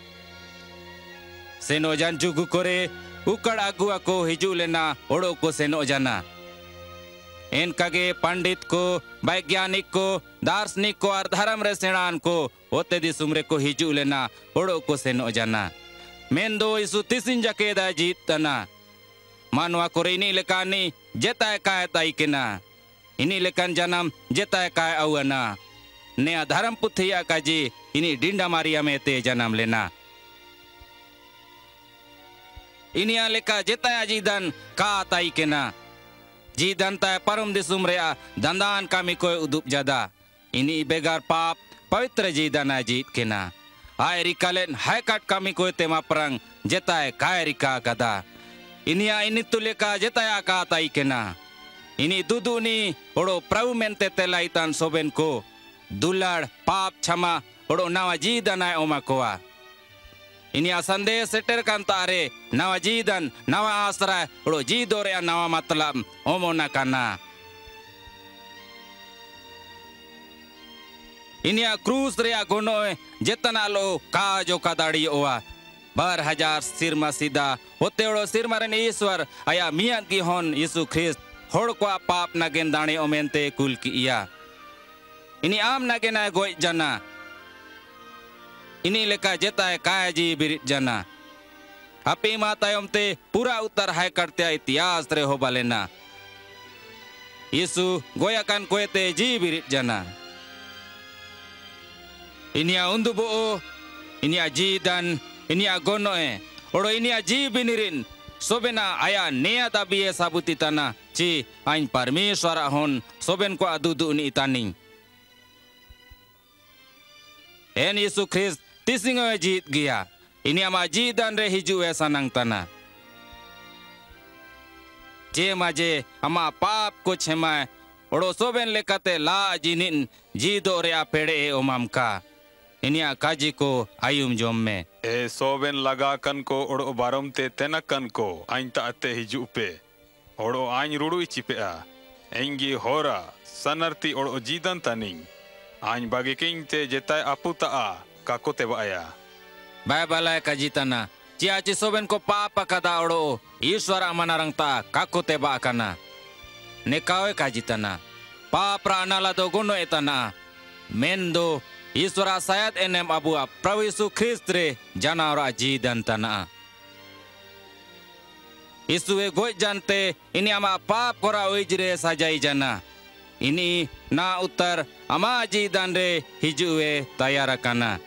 Seno jan jugu kore ukad agu ako hiju lena odo ko seno jana. En kage पंडित को वैज्ञानिक को दार्शनिक को और धर्म रे सेणान को ओते दिसुमरे को हिजु लेना ओडो को सेनो जाना मेंदो इसु तिसिन जकेदा जीतना मानवा को रेनी लेकानी जेताय काय ताई केना इनी लेकान जन्म जेताय काय अवना ने धर्म पुथिया काजी इनी डिंडा मारिया में ते जन्म लेना इनिया लेका जेताय जीदन का ताई केना जी दंता परम दिसुम रे दंदान कमी कोई उदुप जदा इनी बेगार पाप पवित्र जी दना जीत केना आय रिकालेन हाय काट कमी कोई तेमा परंग जेताय काय रिका गदा इनिया इनी तुलेका जेताय का ताई केना इनी दुदुनी ओडो प्रभु मेंते तेलाइतान सोबेन को दुलाड़ पाप क्षमा ओडो नवा जी दना ओमा कोआ ini asande seter kantare nawa jidan nawa asra ro jidore nawa matlam omona kana ini a cruz re agono jetana lo ka jo kadadi oa bar hajar sirma sida hoteoro sirma ren ishwar aya mian ki hon yesu christ hor ko pap nagen dane omente kul ki iya ini am nagena goi jana ini leka जेताय काजी बिरित जना अपी मातायम ते पूरा उत्तर हाय करते इतिहास रे हो बालेना यीशु गोयाकान कोयते जी बिरित जना इनिया उंदुबो इनिया जी दन इनिया गोनोए ओडो इनिया जी बिनिरिन सोबेना आया नेया दाबिए साबुति तना ची आइन परमेश्वर होन सोबेन को अदुदु नि तानी एन यीशु ख्रिस्ट तिसिंग जीत गया ini ama jidan re hiju e sanang tana je maje ama pap ko chema odo soben lekate la jinin jido re apede e omam ka ini akaji ko ayum jomme e soben laga kan ko odo barom te tenakan ko ainta ate hiju pe odo ain rudu ichipe a engi hora sanarti odo jidan taning ain bageking te jetai aputa a kakote baya Bible kajitana cia ci soben ko papa kada odo Ishwar amanarang ta kakote ba kana nekawe kajitana papra anala do gono etana mendo Ishwar sayat enem abua प्रभु यीशु ख्रिस्त रे janara jidan tana Yeshu e goi jante ini ama pap kora oijre sajai jana ini na utar ama jidan re hijue tayara kana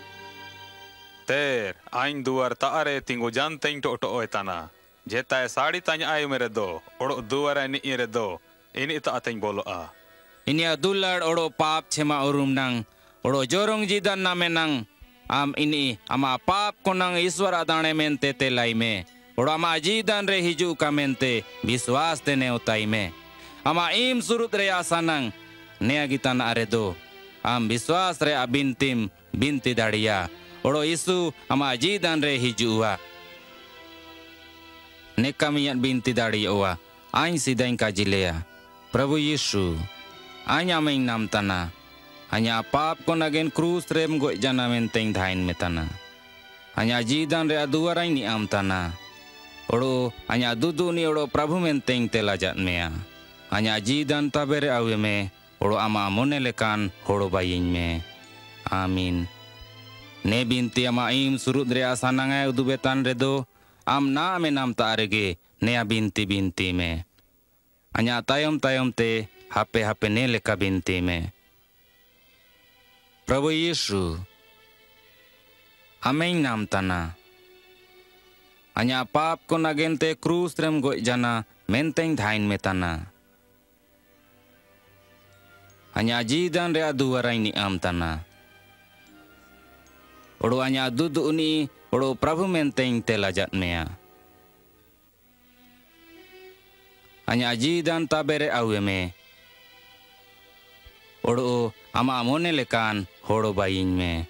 ter ain duar taare tingo janteng to to etana jeta sadi tanya ay mere do odo duara ni ire do ini ta ateng bolo a ini adulad odo pap chema orum nang odo jorong jidan namenang am ini ama pap konang Ishwar adane mente te laime odo ama jidan re hiju kamente biswas te ne utai me ama im surut re asanang nea gitan are do am biswas re abintim binti dadia odo isu ama jidan re hijua ne kami yan binti dari owa ain sidain kajilea Prabu Yesu anya main nam tana hanya pap ko nagen krus rem go jana menteng dhain metana hanya jidan re aduarai ni am tana odo hanya dudu ni odo Prabu menteng telajat mea hanya jidan tabere awe me odo ama mone lekan hodo bayin me amin ne binti ama im surut re asananga udubetan redo am na me nam taarege ne binti binti me hanya tayom tayom te hape hape ne leka binti me Prabu Yesu amein nam tana hanya pap ko nagente krus rem go jana menteng dhain metana hanya jidan re aduarai ni am tana odo hanya dudu ni odo Prabu menteng telajat mea hanya jidan tabere awe me odo ama mone lekan hodo bayin me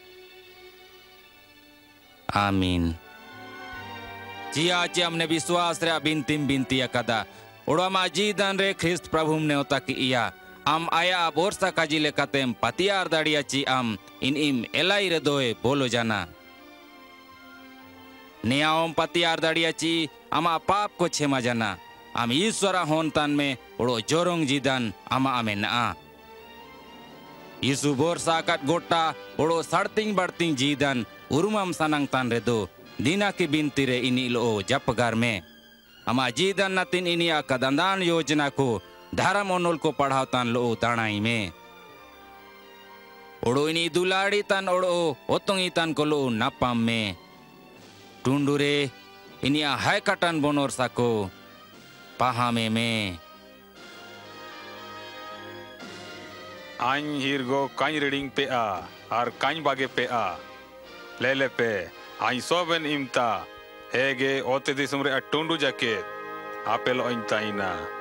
amin Jia jam ne Biswa re bintim binti akada odo ama jidan re Christ Prabhum ne otaki iya am aya borsa kaji lekatem patiar dadia ci am in im elai redoe bolo jana neaom patiar dadia ci ama pap ko chema jana am Ishwara hontan me odo jorong jidan ama ame na Isu borsa kat gota odo sarting barting jidan urumam sanang tan redo dina ki binti re ini lo japagar me ama jidan natin ini akadandan yojana ko धारा मोनोल को पढ़ावतान लो ताणाई में ओडो इनी दुलाड़ी तान ओडो ओतोंगी तान को लो नापाम में टुंडुरे इनिया हाय कटन बोनोर साको पहामे में आइन हिरगो काइन रीडिंग पे आ और काइन बागे पे आ ले ले पे आइन सोबन इमता हेगे ओते दिसुमरे अटुंडु जाके आपेलो इंताइना